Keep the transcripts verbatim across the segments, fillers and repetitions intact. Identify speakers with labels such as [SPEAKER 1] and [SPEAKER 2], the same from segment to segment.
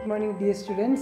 [SPEAKER 1] Good morning dear students.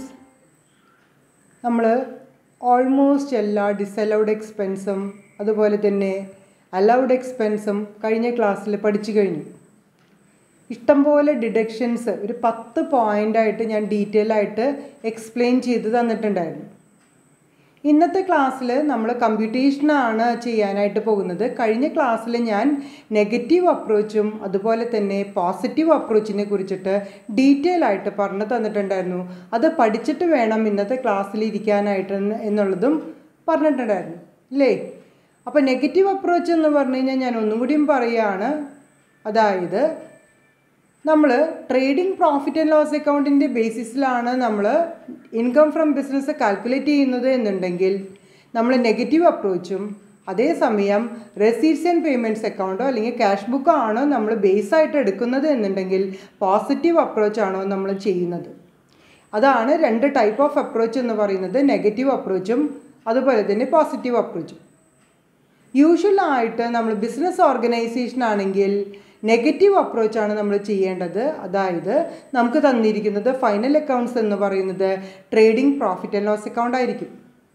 [SPEAKER 1] നമ്മൾ almost എല്ലാ disallowed എക്സ്പെൻസും അതുപോലെ തന്നെ അലൗഡ് എക്സ്പെൻസും കഴിഞ്ഞ ക്ലാസ്സിൽ പഠിച്ചു കഴിഞ്ഞു. ഇഷ്ടംപോലെ ഡിഡക്ഷൻസ് ഒരു പത്ത് പോയിൻ്റായിട്ട് ഞാൻ ഡീറ്റെയിൽ ആയിട്ട് എക്സ്പ്ലെയിൻ ചെയ്ത് തന്നിട്ടുണ്ടായിരുന്നു. ഇന്നത്തെ ക്ലാസ്സിൽ നമ്മൾ കമ്പ്യൂട്ടേഷനാണ് ചെയ്യാനായിട്ട് പോകുന്നത്. കഴിഞ്ഞ ക്ലാസ്സിൽ ഞാൻ നെഗറ്റീവ് അപ്രോച്ചും അതുപോലെ തന്നെ പോസിറ്റീവ് അപ്രോച്ചിനെ കുറിച്ചിട്ട് ഡീറ്റെയിൽ ആയിട്ട് പറഞ്ഞു തന്നിട്ടുണ്ടായിരുന്നു. അത് പഠിച്ചിട്ട് വേണം ഇന്നത്തെ ക്ലാസ്സിൽ ഇരിക്കാനായിട്ട് എന്നുള്ളതും പറഞ്ഞിട്ടുണ്ടായിരുന്നു അല്ലേ. അപ്പോൾ നെഗറ്റീവ് അപ്രോച്ച് എന്ന് പറഞ്ഞു കഴിഞ്ഞാൽ ഞാൻ ഒന്നും കൂടിയും പറയുകയാണ്. അതായത് നമ്മൾ ട്രേഡിംഗ് പ്രോഫിറ്റ് ആൻഡ് ലോസ് അക്കൗണ്ടിൻ്റെ ബേസിസിലാണ് നമ്മൾ ഇൻകം ഫ്രം ബിസിനസ് കാൽക്കുലേറ്റ് ചെയ്യുന്നത് എന്നുണ്ടെങ്കിൽ നമ്മൾ നെഗറ്റീവ് അപ്രോച്ചും അതേസമയം റെസീറ്റ്സ് ആൻഡ് പേയ്മെൻറ്റ്സ് അക്കൗണ്ടോ അല്ലെങ്കിൽ ക്യാഷ് ബുക്കോ ആണോ നമ്മൾ ബേസായിട്ട് എടുക്കുന്നത് എന്നുണ്ടെങ്കിൽ പോസിറ്റീവ് അപ്രോച്ചാണോ നമ്മൾ ചെയ്യുന്നത്. അതാണ് രണ്ട് ടൈപ്പ് ഓഫ് അപ്രോച്ച് എന്ന് പറയുന്നത്, നെഗറ്റീവ് അപ്രോച്ചും അതുപോലെ തന്നെ പോസിറ്റീവ് അപ്രോച്ചും. യൂഷ്വലായിട്ട് നമ്മൾ ബിസിനസ് ഓർഗനൈസേഷൻ ആണെങ്കിൽ നെഗറ്റീവ് അപ്രോച്ചാണ് നമ്മൾ ചെയ്യേണ്ടത്. അതായത് നമുക്ക് തന്നിരിക്കുന്നത് ഫൈനൽ അക്കൗണ്ട്സ് എന്ന് പറയുന്നത് trading profit and loss account ആയിരിക്കും.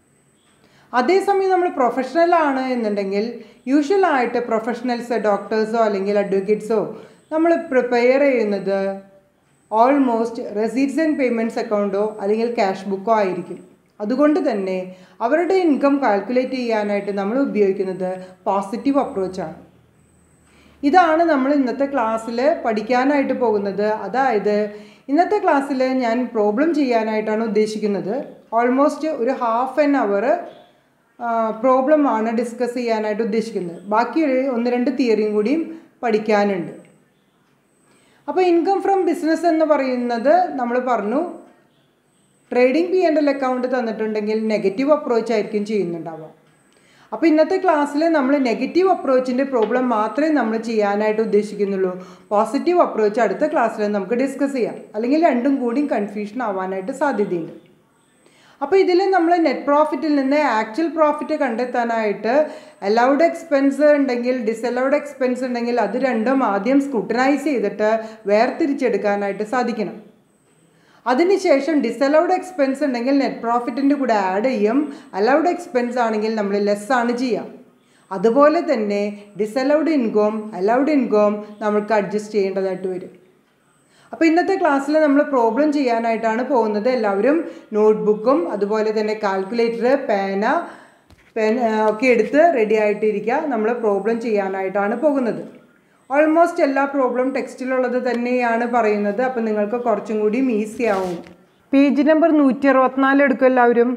[SPEAKER 1] അതേസമയം നമ്മൾ പ്രൊഫഷണൽ ആണ് എന്നുണ്ടെങ്കിൽ യൂഷ്വലായിട്ട് പ്രൊഫഷണൽസ് ഡോക്ടേഴ്സോ അല്ലെങ്കിൽ അഡ്വക്കേറ്റ്സോ നമ്മൾ പ്രിപ്പയർ ചെയ്യുന്നത് ഓൾമോസ്റ്റ് റെസീറ്റ്സ് ആൻഡ് പേയ്മെൻറ്റ്സ് അക്കൗണ്ടോ അല്ലെങ്കിൽ ക്യാഷ് ബുക്കോ ആയിരിക്കും. അതുകൊണ്ട് തന്നെ അവരുടെ ഇൻകം കാൽക്കുലേറ്റ് ചെയ്യാനായിട്ട് നമ്മൾ ഉപയോഗിക്കുന്നത് പോസിറ്റീവ് അപ്രോച്ചാണ്. ഇതാണ് നമ്മൾ ഇന്നത്തെ ക്ലാസ്സിൽ പഠിക്കാനായിട്ട് പോകുന്നത്. അതായത് ഇന്നത്തെ ക്ലാസ്സിൽ ഞാൻ പ്രോബ്ലം ചെയ്യാനായിട്ടാണ് ഉദ്ദേശിക്കുന്നത്. ഓൾമോസ്റ്റ് ഒരു ഹാഫ് ആൻ അവർ പ്രോബ്ലമാണ് ഡിസ്കസ് ചെയ്യാനായിട്ട് ഉദ്ദേശിക്കുന്നത്. ബാക്കി ഒരു ഒന്ന് രണ്ട് തിയറിയും കൂടിയും പഠിക്കാനുണ്ട്. അപ്പോൾ ഇൻകം ഫ്രം ബിസിനസ് എന്ന് പറയുന്നത് നമ്മൾ പറഞ്ഞു trading P and L account തന്നിട്ടുണ്ടെങ്കിൽ നെഗറ്റീവ് അപ്രോച്ച് ആയിരിക്കും ചെയ്യുന്നുണ്ടാവുക. അപ്പോൾ ഇന്നത്തെ ക്ലാസ്സിൽ നമ്മൾ നെഗറ്റീവ് അപ്രോച്ചിൻ്റെ പ്രോബ്ലം മാത്രമേ നമ്മൾ ചെയ്യാനായിട്ട് ഉദ്ദേശിക്കുന്നുള്ളൂ. പോസിറ്റീവ് അപ്രോച്ച് അടുത്ത ക്ലാസ്സിൽ നമുക്ക് ഡിസ്കസ് ചെയ്യാം, അല്ലെങ്കിൽ രണ്ടും കൂടി കൺഫ്യൂഷൻ ആവാനായിട്ട് സാധ്യതയുണ്ട്. അപ്പോൾ ഇതിൽ നമ്മൾ നെറ്റ് പ്രോഫിറ്റിൽ നിന്ന് ആക്ച്വൽ പ്രോഫിറ്റ് കണ്ടെത്താനായിട്ട് അലൗഡ് എക്സ്പെൻസ് ഉണ്ടെങ്കിൽ ഡിസലൗഡ് എക്സ്പെൻസ് ഉണ്ടെങ്കിൽ അത് രണ്ടും ആദ്യം സ്ക്രൂട്ടനൈസ് ചെയ്തിട്ട് വേർതിരിച്ചെടുക്കാനായിട്ട് സാധിക്കണം. അതിനുശേഷം ഡിസലൗഡ് എക്സ്പെൻസ് ഉണ്ടെങ്കിൽ നെറ്റ് പ്രോഫിറ്റിൻ്റെ കൂടെ ആഡ് ചെയ്യും. അലൗഡ് എക്സ്പെൻസ് ആണെങ്കിൽ നമ്മൾ ലെസ് ആണ് ചെയ്യുക. അതുപോലെ തന്നെ ഡിസലൗഡ് ഇൻകം അലൗഡ് ഇൻകം നമ്മൾക്ക് അഡ്ജസ്റ്റ് ചെയ്യേണ്ടതായിട്ട് വരും. അപ്പോൾ ഇന്നത്തെ ക്ലാസ്സിൽ നമ്മൾ പ്രോബ്ലം ചെയ്യാനായിട്ടാണ് പോകുന്നത്. എല്ലാവരും നോട്ട്ബുക്കും അതുപോലെ തന്നെ കാൽക്കുലേറ്റർ പേന പെൻ ഒക്കെ എടുത്ത് റെഡി ആയിട്ടിരിക്കുക. നമ്മൾ പ്രോബ്ലം ചെയ്യാനായിട്ടാണ് പോകുന്നത്. ഓൾമോസ്റ്റ് എല്ലാ പ്രോബ്ലം ടെക്സ്റ്റിലുള്ളത് തന്നെയാണ് പറയുന്നത്. അപ്പം നിങ്ങൾക്ക് കുറച്ചും കൂടിയും ഈസി ആവും. പേജ് നമ്പർ നൂറ്റി അറുപത്തിനാല് എടുക്കും എല്ലാവരും.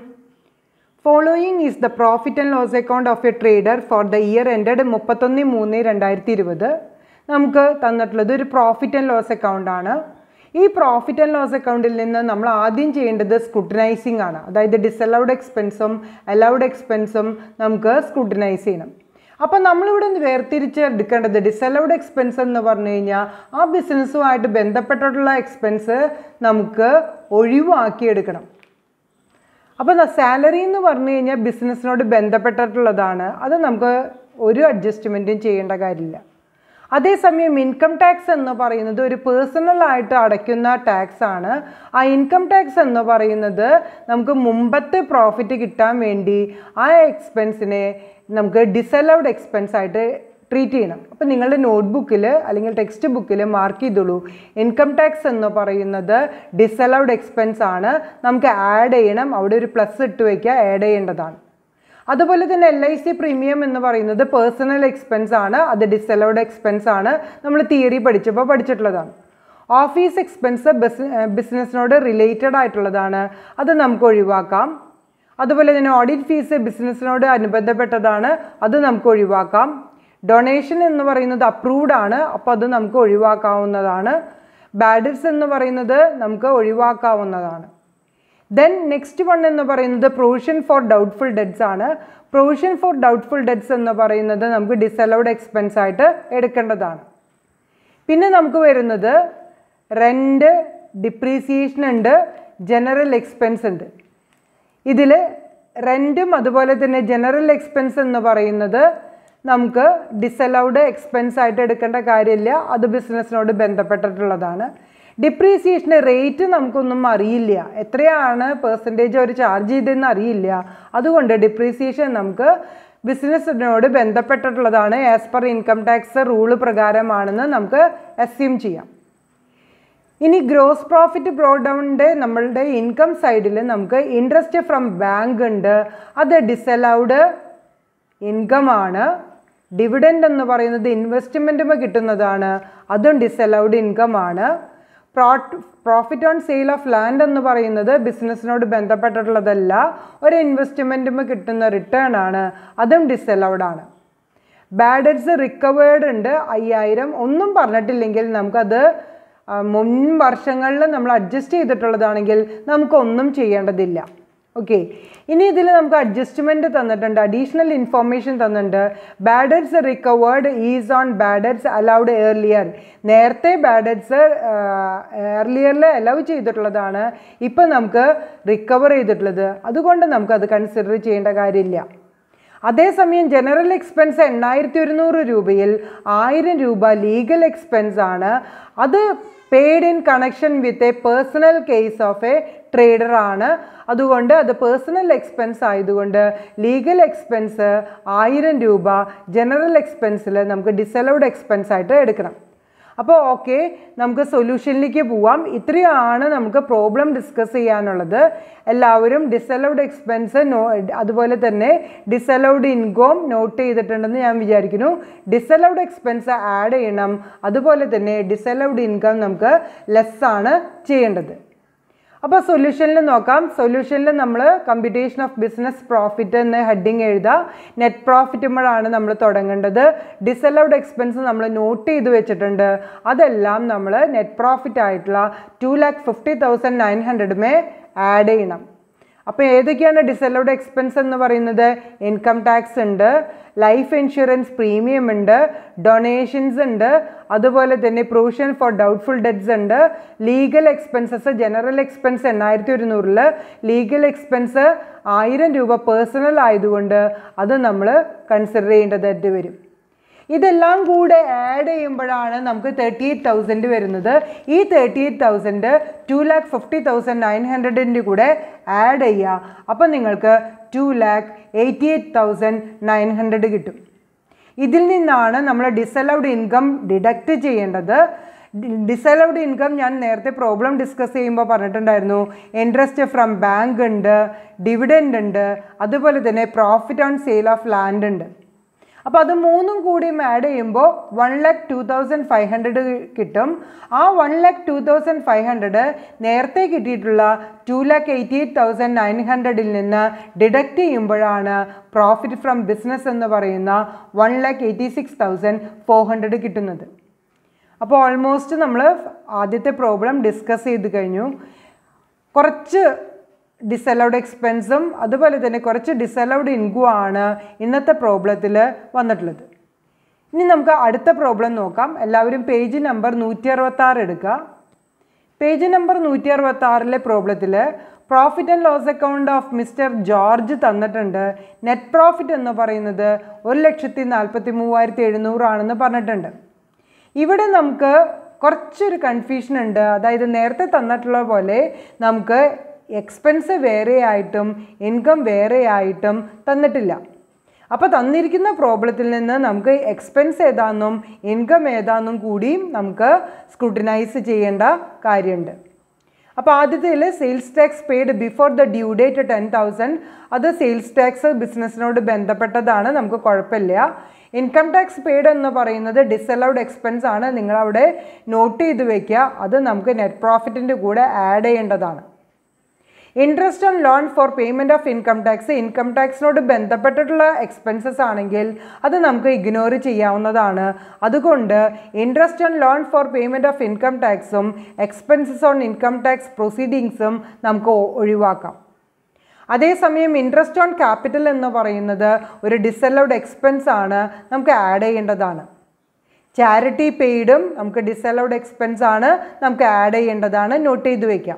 [SPEAKER 1] Following is the profit and loss account of a trader for the year ended മുപ്പത്തൊന്ന് മൂന്ന് രണ്ടായിരത്തി ഇരുപത്. നമുക്ക് തന്നിട്ടുള്ളത് ഒരു പ്രോഫിറ്റ് ആൻഡ് ലോസ് അക്കൗണ്ടാണ്. ഈ പ്രോഫിറ്റ് ആൻഡ് ലോസ് അക്കൗണ്ടിൽ നിന്ന് നമ്മൾ ആദ്യം ചെയ്യേണ്ടത് സ്ക്രൂട്ടനൈസിങ് ആണ്. അതായത് ഡിസലൗഡ് എക്സ്പെൻസും അലൗഡ് എക്സ്പെൻസും നമുക്ക് സ്ക്രൂട്ടനൈസ് ചെയ്യണം. അപ്പോൾ നമ്മളിവിടെ വേർതിരിച്ച് എടുക്കേണ്ടത് ഡിസലൗഡ് എക്സ്പെൻസ് എന്ന് പറഞ്ഞു കഴിഞ്ഞാൽ ആ ബിസിനസ്സുമായിട്ട് ബന്ധപ്പെട്ടിട്ടുള്ള എക്സ്പെൻസ് നമുക്ക് ഒഴിവാക്കിയെടുക്കണം. അപ്പോൾ സാലറി എന്ന് പറഞ്ഞു കഴിഞ്ഞാൽ ബിസിനസ്സിനോട് ബന്ധപ്പെട്ടിട്ടുള്ളതാണ്. അത് നമുക്ക് ഒരു അഡ്ജസ്റ്റ്മെൻറ്റും ചെയ്യേണ്ട കാര്യമില്ല. അതേസമയം ഇൻകം ടാക്സ് എന്ന് പറയുന്നത് ഒരു പേഴ്സണലായിട്ട് അടയ്ക്കുന്ന ടാക്സ് ആണ്. ആ ഇൻകം ടാക്സ് എന്ന് പറയുന്നത് നമുക്ക് മുമ്പത്തെ പ്രോഫിറ്റ് കിട്ടാൻ വേണ്ടി ആ എക്സ്പെൻസിനെ നമുക്ക് ഡിസലൗഡ് എക്സ്പെൻസ് ആയിട്ട് ട്രീറ്റ് ചെയ്യണം. അപ്പോൾ നിങ്ങളുടെ നോട്ട്ബുക്കിൽ അല്ലെങ്കിൽ ടെക്സ്റ്റ് ബുക്കിൽ മാർക്ക് ചെയ്തോളൂ, ഇൻകം ടാക്സ് എന്ന് പറയുന്നത് ഡിസലൗഡ് എക്സ്പെൻസ് ആണ്, നമുക്ക് ആഡ് ചെയ്യണം. അവിടെ ഒരു പ്ലസ് ഇട്ട് വയ്ക്കുക, ആഡ് ചെയ്യേണ്ടതാണ്. അതുപോലെ തന്നെ എൽ ഐ സി പ്രീമിയം എന്ന് പറയുന്നത് പേഴ്സണൽ എക്സ്പെൻസ് ആണ്, അത് ഡിസലൗഡ് എക്സ്പെൻസ് ആണ്. നമ്മൾ തിയറി പഠിച്ചപ്പോൾ പഠിച്ചിട്ടുള്ളതാണ്. ഓഫീസ് എക്സ്പെൻസ് ബിസ് ബിസിനസ്സിനോട് റിലേറ്റഡ് ആയിട്ടുള്ളതാണ്, അത് നമുക്ക് ഒഴിവാക്കാം. അതുപോലെ തന്നെ ഓഡിറ്റ് ഫീസ് ബിസിനസ്സിനോട് അനുബന്ധപ്പെട്ടതാണ്, അത് നമുക്ക് ഒഴിവാക്കാം. ഡൊണേഷൻ എന്ന് പറയുന്നത് അപ്രൂവ്ഡ് ആണ്, അപ്പോൾ അത് നമുക്ക് ഒഴിവാക്കാവുന്നതാണ്. ബാഡ്സ് എന്ന് പറയുന്നത് നമുക്ക് ഒഴിവാക്കാവുന്നതാണ്. ദെൻ നെക്സ്റ്റ് വൺ എന്ന് പറയുന്നത് പ്രൊവിഷൻ ഫോർ ഡൗട്ട്ഫുൾ ഡെറ്റ്സ് ആണ്. പ്രൊവിഷൻ ഫോർ ഡൗട്ട്ഫുൾ ഡെറ്റ്സ് എന്ന് പറയുന്നത് നമുക്ക് ഡിസലൗഡ് എക്സ്പെൻസ് ആയിട്ട് എടുക്കേണ്ടതാണ്. പിന്നെ നമുക്ക് വരുന്നത് റെൻറ്റ്, ഡിപ്രീസിയേഷൻ ഉണ്ട്, ജനറൽ എക്സ്പെൻസ് ഉണ്ട്. ഇതിൽ റെൻറ്റും അതുപോലെ തന്നെ ജനറൽ എക്സ്പെൻസ് എന്ന് പറയുന്നത് നമുക്ക് ഡിസലൗഡ് എക്സ്പെൻസ് ആയിട്ട് എടുക്കേണ്ട കാര്യമില്ല, അത് ബിസിനസ്സിനോട് ബന്ധപ്പെട്ടിട്ടുള്ളതാണ്. ഡിപ്രീസിയേഷൻ്റെ റേറ്റ് നമുക്കൊന്നും അറിയില്ല, എത്രയാണ് പെർസെൻറ്റേജ് അവർ ചാർജ് ചെയ്തതെന്ന് അറിയില്ല. അതുകൊണ്ട് ഡിപ്രീസിയേഷൻ നമുക്ക് ബിസിനസ്സിനോട് ബന്ധപ്പെട്ടിട്ടുള്ളതാണ്, as per income tax rule പ്രകാരമാണെന്ന് നമുക്ക് അസ്യൂം ചെയ്യാം. ഇനി ഗ്രോസ് പ്രോഫിറ്റ് ബ്രോ ഡൗണിൻ്റെ നമ്മളുടെ ഇൻകം സൈഡിൽ നമുക്ക് ഇൻട്രസ്റ്റ് ഫ്രം ബാങ്ക് ഉണ്ട്, അത് ഡിസലൗഡ് ഇൻകം ആണ്. ഡിവിഡൻഡ് എന്ന് പറയുന്നത് ഇൻവെസ്റ്റ്മെൻറ്റുമ്പോൾ കിട്ടുന്നതാണ്, അതും ഡിസലൗഡ് ഇൻകം ആണ്. Profit on sale of land എന്ന് പറയുന്നത് ബിസിനസ്സിനോട് ബന്ധപ്പെട്ടിട്ടുള്ളതല്ല, ഒരു ഇൻവെസ്റ്റ്മെൻറ്റുമ്പോൾ കിട്ടുന്ന റിട്ടേൺ ആണ്, അതും ഡിസലൗഡ് ആണ്. ബാഡ് ഡെറ്റ്സ് റിക്കവേർഡ് ഉണ്ട് അയ്യായിരം, ഒന്നും പറഞ്ഞിട്ടില്ലെങ്കിൽ നമുക്കത് മുൻ വർഷങ്ങളിൽ നമ്മൾ അഡ്ജസ്റ്റ് ചെയ്തിട്ടുള്ളതാണെങ്കിൽ നമുക്കൊന്നും ചെയ്യേണ്ടതില്ല. ഓക്കെ, ഇനി ഇതിൽ നമുക്ക് അഡ്ജസ്റ്റ്മെൻറ്റ് തന്നിട്ടുണ്ട്, അഡീഷണൽ ഇൻഫോർമേഷൻ തന്നിട്ടുണ്ട്. Bad debts recovered is on bad debts allowed earlier. നേരത്തെ ബാഡ് ഡെറ്റ്സ് ഏർലിയറിൽ അലൗ ചെയ്തിട്ടുള്ളതാണ്, ഇപ്പം നമുക്ക് റിക്കവർ ചെയ്തിട്ടുള്ളത്, അതുകൊണ്ട് നമുക്കത് കൺസിഡർ ചെയ്യേണ്ട കാര്യമില്ല. അതേസമയം ജനറൽ എക്സ്പെൻസ് എണ്ണായിരത്തി ഒരുന്നൂറ് രൂപയിൽ ആയിരം രൂപ ലീഗൽ എക്സ്പെൻസ് ആണ്, അത് paid in connection with a personal case of a trader ആണ്. അതുകൊണ്ട് അത് പേഴ്സണൽ എക്സ്പെൻസ് ആയതുകൊണ്ട് ലീഗൽ എക്സ്പെൻസ് ആയിരം രൂപ ജനറൽ എക്സ്പെൻസിൽ നമുക്ക് ഡിസലൗഡ് എക്സ്പെൻസ് ആയിട്ട് എടുക്കണം. അപ്പോൾ ഓക്കെ, നമുക്ക് സൊല്യൂഷനിലേക്ക് പോവാം. ഇത്രയാണ് നമുക്ക് പ്രോബ്ലം ഡിസ്കസ് ചെയ്യാനുള്ളത്. എല്ലാവരും ഡിസലൗഡ് എക്സ്പെൻസ് നോ അതുപോലെ തന്നെ ഡിസലൗഡ് ഇൻകം നോട്ട് ചെയ്തിട്ടുണ്ടെന്ന് ഞാൻ വിചാരിക്കുന്നു. ഡിസലൗഡ് എക്സ്പെൻസ് ആഡ് ചെയ്യണം, അതുപോലെ തന്നെ ഡിസലൗഡ് ഇൻകം നമുക്ക് ലെസ് ആണ് ചെയ്യേണ്ടത്. അപ്പോൾ സൊല്യൂഷനിൽ നോക്കാം. സൊല്യൂഷനിൽ നമ്മൾ കമ്പ്യൂട്ടേഷൻ ഓഫ് ബിസിനസ് പ്രോഫിറ്റ് എന്ന ഹെഡിങ് എഴുതുക. നെറ്റ് പ്രോഫിറ്റുമ്പോഴാണ് നമ്മൾ തുടങ്ങേണ്ടത്. ഡിസലൗഡ് എക്സ്പെൻസ് നമ്മൾ നോട്ട് ചെയ്ത് വെച്ചിട്ടുണ്ട്, അതെല്ലാം നമ്മൾ നെറ്റ് പ്രോഫിറ്റ് ആയിട്ടുള്ള two lakh fifty thousand nine ഹൺഡ്രഡുമേ ആഡ് ചെയ്യണം. അപ്പോൾ ഏതൊക്കെയാണ് ഡിസലൗഡ് എക്സ്പെൻസ് എന്ന് പറയുന്നത്? ഇൻകം ടാക്സ് ഉണ്ട്, ലൈഫ് ഇൻഷുറൻസ് പ്രീമിയം ഉണ്ട്, ഡൊണേഷൻസ് ഉണ്ട്, അതുപോലെ തന്നെ പ്രൊവിഷൻ ഫോർ ഡൗട്ട്ഫുൾ ഡെറ്റ്സ് ഉണ്ട്, ലീഗൽ എക്സ്പെൻസസ്. ജനറൽ എക്സ്പെൻസ് എണ്ണായിരത്തി ഒരുന്നൂറിൽ ലീഗൽ എക്സ്പെൻസ് ആയിരം രൂപ പേഴ്സണൽ ആയതുകൊണ്ട് അത് നമ്മൾ കൺസിഡർ ചെയ്യേണ്ടതായിട്ട് വരും. ഇതെല്ലാം കൂടെ ആഡ് ചെയ്യുമ്പോഴാണ് നമുക്ക് തേർട്ടി എയ്റ്റ് തൗസൻഡ് വരുന്നത്. ഈ thirty eight thousand two lakh fifty thousand nine ഹൺഡ്രഡിൻ്റെ കൂടെ ആഡ് ചെയ്യുക. അപ്പം നിങ്ങൾക്ക് two lakh eighty eight thousand nine hundred കിട്ടും. ഇതിൽ നിന്നാണ് നമ്മൾ ഡിസലൗഡ് ഇൻകം ഡിഡക്റ്റ് ചെയ്യേണ്ടത്. ഡിസലൗഡ് ഇൻകം ഞാൻ നേരത്തെ പ്രോബ്ലം ഡിസ്കസ് ചെയ്യുമ്പോൾ പറഞ്ഞിട്ടുണ്ടായിരുന്നു. ഇൻട്രസ്റ്റ് ഫ്രം ബാങ്ക് ഉണ്ട്, ഡിവിഡൻഡ് ഉണ്ട്, അതുപോലെ തന്നെ profit on sale of land ഉണ്ട്. അപ്പോൾ അത് മൂന്നും കൂടി ആഡ് ചെയ്യുമ്പോൾ one lakh two thousand five hundred കിട്ടും. ആ one lakh two thousand five hundred നേരത്തെ കിട്ടിയിട്ടുള്ള two lakh eighty eight thousand nine ഹൺഡ്രഡിൽ നിന്ന് ഡിഡക്റ്റ് ചെയ്യുമ്പോഴാണ് പ്രോഫിറ്റ് ഫ്രം ബിസിനസ് എന്ന് പറയുന്ന one lakh eighty six thousand four hundred കിട്ടുന്നത്. അപ്പോൾ ഓൾമോസ്റ്റ് നമ്മൾ ആദ്യത്തെ പ്രോബ്ലം ഡിസ്കസ് ചെയ്ത് കഴിഞ്ഞു. കുറച്ച് ഡിസലൗഡ് എക്സ്പെൻസും അതുപോലെ തന്നെ കുറച്ച് ഡിസലൗഡ് ഇൻകം ആണ് ഇന്നത്തെ പ്രോബ്ലത്തിൽ വന്നിട്ടുള്ളത്. ഇനി നമുക്ക് അടുത്ത പ്രോബ്ലം നോക്കാം. എല്ലാവരും പേജ് നമ്പർ നൂറ്റി അറുപത്താറ് എടുക്കുക. പേജ് നമ്പർ നൂറ്റി അറുപത്താറിലെ പ്രോബ്ലത്തിൽ profit and loss account of mister George തന്നിട്ടുണ്ട്. നെറ്റ് പ്രോഫിറ്റ് എന്ന് പറയുന്നത് ഒരു ലക്ഷത്തി നാൽപ്പത്തി മൂവായിരത്തി എഴുന്നൂറാണെന്ന് പറഞ്ഞിട്ടുണ്ട്. ഇവിടെ നമുക്ക് കുറച്ചൊരു കൺഫ്യൂഷൻ ഉണ്ട്. അതായത് നേരത്തെ തന്നിട്ടുള്ള പോലെ നമുക്ക് എക്സ്പെൻസ് വേറെ ആയിട്ടും ഇൻകം വേറെ ആയിട്ടും തന്നിട്ടില്ല. അപ്പോൾ തന്നിരിക്കുന്ന പ്രോബ്ലത്തിൽ നിന്ന് നമുക്ക് എക്സ്പെൻസ് ഏതാണെന്നും ഇൻകം ഏതാണെന്നും കൂടിയും നമുക്ക് സ്ക്രൂട്ടിനൈസ് ചെയ്യേണ്ട കാര്യമുണ്ട്. അപ്പോൾ ആദ്യത്തിൽ sales tax paid before the due date ten thousand, അത് സെയിൽസ് ടാക്സ് ബിസിനസ്സിനോട് ബന്ധപ്പെട്ടതാണ്, നമുക്ക് കുഴപ്പമില്ല. ഇൻകം ടാക്സ് പെയ്ഡ് എന്ന് പറയുന്നത് ഡിസലൗഡ് എക്സ്പെൻസ് ആണ്, നിങ്ങളവിടെ നോട്ട് ചെയ്ത് വയ്ക്കുക, അത് നമുക്ക് നെറ്റ് പ്രോഫിറ്റിൻ്റെ കൂടെ ആഡ് ചെയ്യേണ്ടതാണ്. Interest on loan for payment of income tax, income ടാക്സിനോട് ബന്ധപ്പെട്ടിട്ടുള്ള എക്സ്പെൻസസ് ആണെങ്കിൽ അത് നമുക്ക് ഇഗ്നോർ ചെയ്യാവുന്നതാണ്. അതുകൊണ്ട് interest on loan for payment of income ടാക്സും എക്സ്പെൻസസ് ഓൺ ഇൻകം ടാക്സ് പ്രൊസീഡിങ്സും നമുക്ക് ഒഴിവാക്കാം. അതേസമയം ഇൻട്രസ്റ്റ് ഓൺ ക്യാപിറ്റൽ എന്ന് പറയുന്നത് ഒരു ഡിസലൗഡ് എക്സ്പെൻസ് ആണ്, നമുക്ക് ആഡ് ചെയ്യേണ്ടതാണ്. ചാരിറ്റി പെയ്ഡും നമുക്ക് ഡിസലൗഡ് എക്സ്പെൻസ് ആണ്, നമുക്ക് ആഡ് ചെയ്യേണ്ടതാണ്, നോട്ട് ചെയ്ത് വയ്ക്കാം.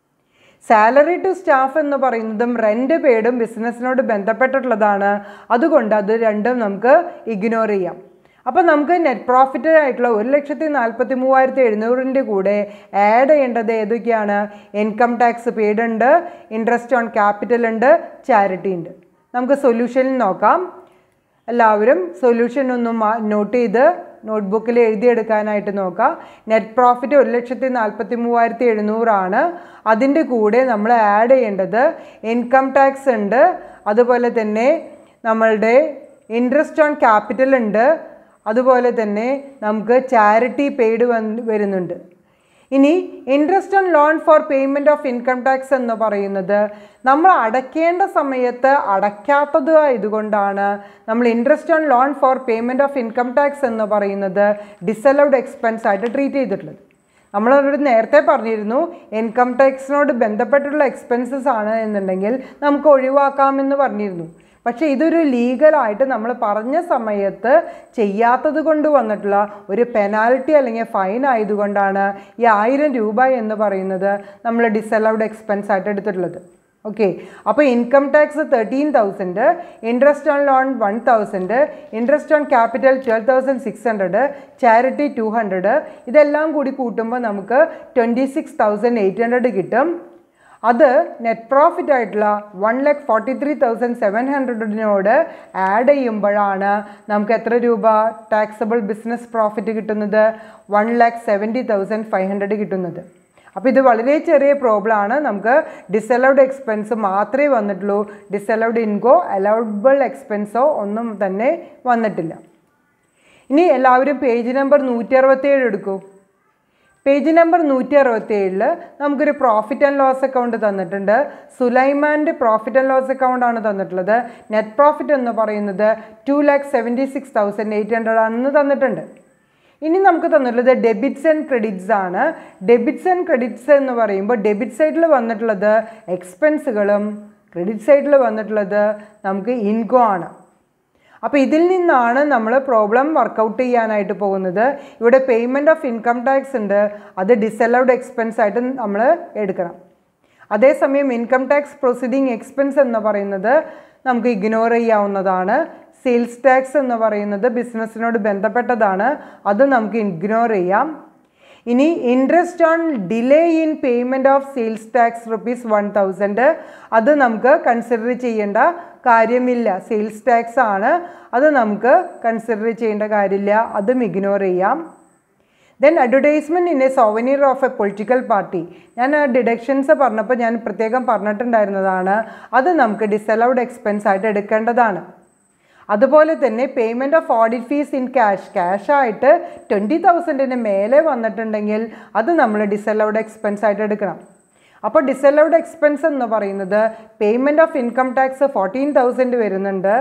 [SPEAKER 1] സാലറി ടു സ്റ്റാഫ് എന്ന് പറയുന്നതും റെൻറ്റ് പെയ്ഡും ബിസിനസ്സിനോട് ബന്ധപ്പെട്ടിട്ടുള്ളതാണ്, അതുകൊണ്ട് അത് രണ്ടും നമുക്ക് ഇഗ്നോർ ചെയ്യാം. അപ്പോൾ നമുക്ക് നെറ്റ് പ്രോഫിറ്റ് ആയിട്ടുള്ള ഒരു ലക്ഷത്തി നാൽപ്പത്തി മൂവായിരത്തി എഴുന്നൂറിൻ്റെ കൂടെ ആഡ് ചെയ്യേണ്ടത് ഏതൊക്കെയാണ്? ഇൻകം ടാക്സ് പെയ്ഡ് ഉണ്ട്, ഇൻട്രസ്റ്റ് ഓൺ ക്യാപിറ്റൽ ഉണ്ട്, ചാരിറ്റി ഉണ്ട്. നമുക്ക് സൊല്യൂഷനിൽ നോക്കാം. എല്ലാവരും സൊല്യൂഷൻ ഒന്ന് നോട്ട് ചെയ്ത് നോട്ട്ബുക്കിൽ എഴുതിയെടുക്കാനായിട്ട് നോക്കാം. നെറ്റ് പ്രോഫിറ്റ് ഒരു ലക്ഷത്തി നാൽപ്പത്തി മൂവായിരത്തി എഴുന്നൂറാണ്. അതിൻ്റെ കൂടെ നമ്മൾ ആഡ് ചെയ്യേണ്ടത് ഇൻകം ടാക്സ് ഉണ്ട്, അതുപോലെ തന്നെ നമ്മളുടെ ഇൻട്രസ്റ്റ് ഓൺ ക്യാപിറ്റൽ ഉണ്ട്, അതുപോലെ തന്നെ നമുക്ക് ചാരിറ്റി പെയ്ഡ് വന്ന് വരുന്നുണ്ട്. ഇനി interest on loan for payment of income tax എന്ന് പറയുന്നത് നമ്മൾ അടയ്ക്കേണ്ട സമയത്ത് അടയ്ക്കാത്തത് ആയതുകൊണ്ടാണ് നമ്മൾ interest on loan for payment of income tax എന്ന് പറയുന്നത് ഡിസലൗഡ് എക്സ്പെൻസ് ആയിട്ട് ട്രീറ്റ് ചെയ്തിട്ടുള്ളത്. നമ്മളവരോട് നേരത്തെ പറഞ്ഞിരുന്നു ഇൻകം ടാക്സിനോട് ബന്ധപ്പെട്ടുള്ള എക്സ്പെൻസസ് ആണ് എന്നുണ്ടെങ്കിൽ നമുക്ക് ഒഴിവാക്കാമെന്ന് പറഞ്ഞിരുന്നു. പക്ഷേ ഇതൊരു ലീഗലായിട്ട് നമ്മൾ പറഞ്ഞ സമയത്ത് ചെയ്യാത്തത് കൊണ്ട് വന്നിട്ടുള്ള ഒരു പെനാൽറ്റി അല്ലെങ്കിൽ ഫൈൻ ആയതുകൊണ്ടാണ് ഈ ആയിരം രൂപ എന്ന് പറയുന്നത് നമ്മൾ ഡിസലൗഡ് എക്സ്പെൻസ് ആയിട്ട് എടുത്തിട്ടുള്ളത്. ഓക്കെ, അപ്പോൾ income tax thirteen thousand, interest on loan one thousand, interest on capital twelve thousand six hundred, charity two hundred, ഇതെല്ലാം കൂടി കൂട്ടുമ്പോൾ നമുക്ക് twenty six thousand eight hundred കിട്ടും. അത് നെറ്റ് പ്രോഫിറ്റ് ആയിട്ടുള്ള one lakh forty three thousand seven ഹൺഡ്രഡിനോട് add ചെയ്യുമ്പോഴാണ് നമുക്ക് എത്ര രൂപ ടാക്സബിൾ ബിസിനസ് പ്രോഫിറ്റ് കിട്ടുന്നത്? One lakh seventy thousand five hundred കിട്ടുന്നത്. അപ്പോൾ ഇത് വളരെ ചെറിയ പ്രോബ്ലം ആണ്. നമുക്ക് ഡിസലൗഡ് എക്സ്പെൻസ് മാത്രമേ വന്നിട്ടുള്ളൂ. ഡിസലൗഡ് ഇൻകോ അലൗഡബിൾ എക്സ്പെൻസോ ഒന്നും തന്നെ വന്നിട്ടില്ല. ഇനി എല്ലാവരും പേജ് നമ്പർ നൂറ്റി അറുപത്തേഴ് എടുക്കൂ. പേജ് നമ്പർ നൂറ്റി അറുപത്തേഴിൽ നമുക്കൊരു പ്രോഫിറ്റ് ആൻഡ് ലോസ് അക്കൗണ്ട് തന്നിട്ടുണ്ട്. സുലൈമാൻ്റെ പ്രോഫിറ്റ് ആൻഡ് ലോസ് അക്കൗണ്ടാണ് തന്നിട്ടുള്ളത്. നെറ്റ് പ്രോഫിറ്റ് എന്ന് പറയുന്നത് two lakh seventy six thousand eight hundred ആണെന്ന് തന്നിട്ടുണ്ട്. ഇനി നമുക്ക് തന്നിട്ടുള്ളത് ഡെബിറ്റ്സ് ആൻഡ് ക്രെഡിറ്റ്സ് ആണ്. ഡെബിറ്റ്സ് ആൻഡ് ക്രെഡിറ്റ്സ് എന്ന് പറയുമ്പോൾ ഡെബിറ്റ് സൈഡിൽ വന്നിട്ടുള്ളത് എക്സ്പെൻസുകളും ക്രെഡിറ്റ് സൈഡിൽ വന്നിട്ടുള്ളത് നമുക്ക് ഇൻകോ ആണ്. അപ്പോൾ ഇതിൽ നിന്നാണ് നമ്മൾ പ്രോബ്ലം വർക്കൗട്ട് ചെയ്യാനായിട്ട് പോകുന്നത്. ഇവിടെ പേയ്മെൻറ്റ് ഓഫ് ഇൻകം ടാക്സ് ഉണ്ട്, അത് ഡിസലൗഡ് എക്സ്പെൻസ് ആയിട്ട് നമ്മൾ എടുക്കണം. അതേസമയം ഇൻകം ടാക്സ് പ്രൊസീഡിങ് എക്സ്പെൻസ് എന്ന് പറയുന്നത് നമുക്ക് ഇഗ്നോർ ചെയ്യാവുന്നതാണ്. സെയിൽസ് ടാക്സ് എന്ന് പറയുന്നത് ബിസിനസ്സിനോട് ബന്ധപ്പെട്ടതാണ്, അത് നമുക്ക് ഇഗ്നോർ ചെയ്യാം. ഇനി interest on delay in payment of sales tax rupees one thousand, അത് നമുക്ക് കൺസിഡർ ചെയ്യേണ്ട കാര്യമില്ല. സെയിൽസ് ടാക്സ് ആണ്, അത് നമുക്ക് കൺസിഡർ ചെയ്യേണ്ട കാര്യമില്ല, അതും ഇഗ്നോർ ചെയ്യാം. Then advertisement in a souvenir of a political party, ഞാൻ ആ ഡിഡക്ഷൻസ് പറഞ്ഞപ്പോൾ ഞാൻ പ്രത്യേകം പറഞ്ഞിട്ടുണ്ടായിരുന്നതാണ്, അത് നമുക്ക് ഡിസലൗഡ് എക്സ്പെൻസ് ആയിട്ട് എടുക്കേണ്ടതാണ്. അതുപോലെ തന്നെ payment of audit fees in cash, ക്യാഷായിട്ട് ട്വൻറ്റി തൗസൻഡിന് മേലെ വന്നിട്ടുണ്ടെങ്കിൽ അത് നമ്മൾ ഡിസലൗഡ് എക്സ്പെൻസ് ആയിട്ട് എടുക്കണം. അപ്പോൾ ഡിസലൗഡ് എക്സ്പെൻസ് എന്ന് പറയുന്നത് payment of income tax fourteen thousand വരുന്നുണ്ട്.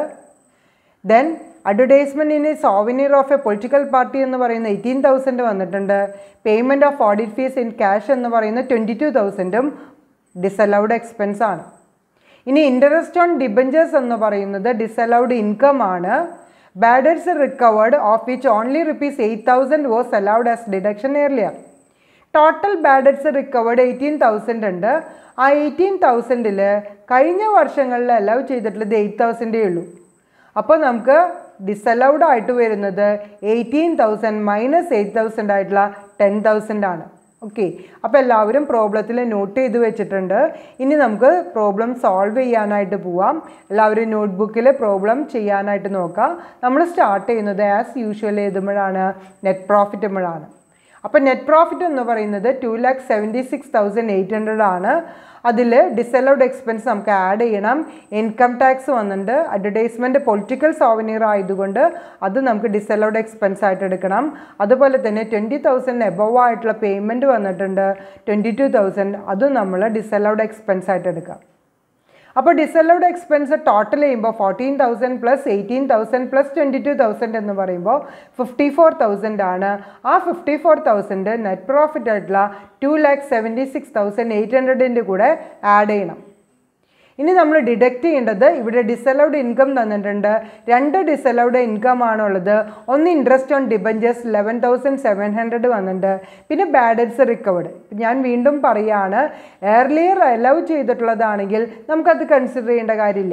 [SPEAKER 1] Then advertisement in a souvenir of a political party എന്ന് പറയുന്ന എയ്റ്റീൻ തൗസൻഡ് വന്നിട്ടുണ്ട്. Payment of audit fees in cash എന്ന് പറയുന്ന ട്വൻറ്റി ടു തൗസൻഡും ഡിസലൗഡ് എക്സ്പെൻസ് ആണ്. ഇനി ഇൻട്രസ്റ്റ് ഓൺ ഡിബഞ്ചേഴ്സ് എന്ന് പറയുന്നത് ഡിസലൗഡ് ഇൻകം ആണ്. Bad debts recovered of which only rupees eight thousand was allowed as deduction earlier. Total bad debts recovered eighteen thousand ഉണ്ട്. ആ എയ്റ്റീൻ തൗസൻഡിൽ കഴിഞ്ഞ വർഷങ്ങളിൽ അലൗ ചെയ്തിട്ടുള്ളത് എയ്റ്റ് തൗസൻഡേ ഉള്ളൂ. അപ്പോൾ നമുക്ക് ഡിസലൗഡ് ആയിട്ട് വരുന്നത് eighteen thousand minus eight thousand ആയിട്ടുള്ള ടെൻ തൗസൻഡ് ആണ്. ഓക്കെ, അപ്പോൾ എല്ലാവരും പ്രോബ്ലത്തിൽ നോട്ട് ചെയ്ത് വെച്ചിട്ടുണ്ട്. ഇനി നമുക്ക് പ്രോബ്ലം സോൾവ് ചെയ്യാനായിട്ട് പോവാം. എല്ലാവരും നോട്ട്ബുക്കിൽ പ്രോബ്ലം ചെയ്യാനായിട്ട് നോക്കാം. നമ്മൾ സ്റ്റാർട്ട് ചെയ്യുന്നത് ആസ് യൂഷ്വൽ എഴുതുമ്പോഴാണ് നെറ്റ് പ്രോഫിറ്റുമ്പോഴാണ്. അപ്പോൾ നെറ്റ് പ്രോഫിറ്റ് എന്ന് പറയുന്നത് two lakh seventy six thousand eight hundred ആണ്. അതിൽ ഡിസലൗഡ് എക്സ്പെൻസ് നമുക്ക് ആഡ് ചെയ്യണം. ഇൻകം ടാക്സ് വന്നിട്ടുണ്ട്. അഡ്വർടൈസ്മെൻറ്റ് പൊളിറ്റിക്കൽ സോവനീർ ആയതുകൊണ്ട് അത് നമുക്ക് ഡിസലൗഡ് എക്സ്പെൻസ് ആയിട്ട് എടുക്കണം. അതുപോലെ തന്നെ ട്വൻറ്റി തൗസൻഡ് എബവ് ആയിട്ടുള്ള പേയ്മെൻറ്റ് വന്നിട്ടുണ്ട് ട്വൻറ്റി ടു തൗസൻഡ്, അതും നമ്മൾ ഡിസലൗഡ് എക്സ്പെൻസ് ആയിട്ട് എടുക്കാം. അപ്പോൾ ഡിസലൗഡ് എക്സ്പെൻസ് ടോട്ടൽ ചെയ്യുമ്പോൾ fourteen thousand plus eighteen thousand plus twenty two thousand എന്ന് പറയുമ്പോൾ ഫിഫ്റ്റി ഫോർ തൗസൻഡ് ആണ്. ആ fifty four thousand net profit ആയിട്ടുള്ള two lakh seventy six thousand eight ഹൺഡ്രഡിൻ്റെ കൂടെ ആഡ് ചെയ്യണം. ഇനി നമ്മൾ ഡിഡക്റ്റ് ചെയ്യേണ്ടത് ഇവിടെ ഡിസലൗഡ് ഇൻകം തന്നിട്ടുണ്ട്. രണ്ട് ഡിസലൗഡ് ഇൻകം ആണുള്ളത്. ഒന്ന് interest on debentures eleven thousand seven hundred വന്നിട്ടുണ്ട്. പിന്നെ ബാഡ് ഡെറ്റ്സ് റിക്കവേർഡ്. ഞാൻ വീണ്ടും പറയുകയാണ്, ഏർലിയർ അലൗ ചെയ്തിട്ടുള്ളതാണെങ്കിൽ നമുക്കത് കൺസിഡർ ചെയ്യേണ്ട കാര്യമില്ല.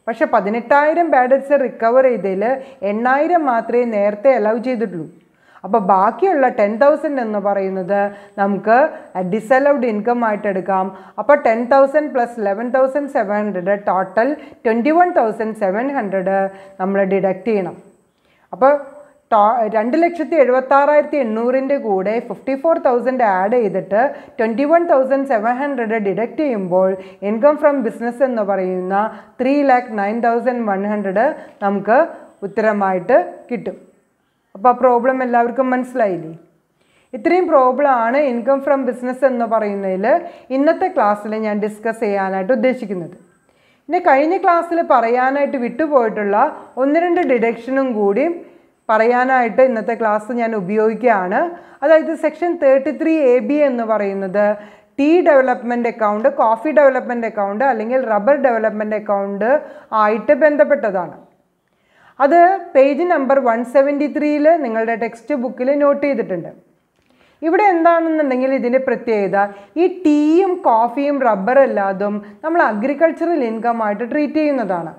[SPEAKER 1] പക്ഷെ പതിനെട്ടായിരം ബാഡ് ഡെറ്റ്സ് റിക്കവർ ചെയ്തതിൽ എണ്ണായിരം മാത്രമേ നേരത്തെ അലൗ ചെയ്തിട്ടുള്ളൂ. അപ്പോൾ ബാക്കിയുള്ള ടെൻ തൗസൻഡ് എന്ന് പറയുന്നത് നമുക്ക് ഡിസലൗഡ് ഇൻകം ആയിട്ട് എടുക്കാം. അപ്പോൾ ten thousand plus eleven thousand seven hundred total twenty one thousand seven hundred നമ്മൾ ഡിഡക്റ്റ് ചെയ്യണം. അപ്പോൾ ടോ രണ്ട് ലക്ഷത്തി എഴുപത്താറായിരത്തി എണ്ണൂറിൻ്റെ കൂടെ ഫിഫ്റ്റി ഫോർ തൗസൻഡ് ആഡ് ചെയ്തിട്ട് twenty one thousand seven hundred deduct ചെയ്യുമ്പോൾ ഇൻകം ഫ്രം ബിസിനസ് എന്ന് പറയുന്ന three lakh nine thousand one hundred നമുക്ക് ഉത്തരമായിട്ട് കിട്ടും. അപ്പോൾ ആ പ്രോബ്ലം എല്ലാവർക്കും മനസ്സിലായില്ലേ? ഇത്രയും പ്രോബ്ലമാണ് ഇൻകം ഫ്രം ബിസിനസ് എന്ന് പറയുന്നതിൽ ഇന്നത്തെ ക്ലാസ്സിൽ ഞാൻ ഡിസ്കസ് ചെയ്യാനായിട്ട് ഉദ്ദേശിക്കുന്നത്. പിന്നെ കഴിഞ്ഞ ക്ലാസ്സിൽ പറയാനായിട്ട് വിട്ടുപോയിട്ടുള്ള ഒന്ന് രണ്ട് ഡിഡക്ഷനും കൂടി പറയാനായിട്ട് ഇന്നത്തെ ക്ലാസ് ഞാൻ ഉപയോഗിക്കുകയാണ്. അതായത് section thirty three A B എന്ന് പറയുന്നത് tea development account, coffee development account അല്ലെങ്കിൽ റബ്ബർ ഡെവലപ്മെൻറ്റ് അക്കൗണ്ട് ആയിട്ട് ബന്ധപ്പെട്ടതാണ്. അത് പേജ് നമ്പർ വൺ സെവൻറ്റി ത്രീയിൽ നിങ്ങളുടെ ടെക്സ്റ്റ് ബുക്കിൽ നോട്ട് ചെയ്തിട്ടുണ്ട്. ഇവിടെ എന്താണെന്നുണ്ടെങ്കിൽ ഇതിൻ്റെ പ്രത്യേകത ഈ ടീയും കോഫിയും റബ്ബർ അല്ലാതും നമ്മൾ അഗ്രികൾച്ചറൽ ഇൻകം ആയിട്ട് ട്രീറ്റ് ചെയ്യുന്നതാണ്.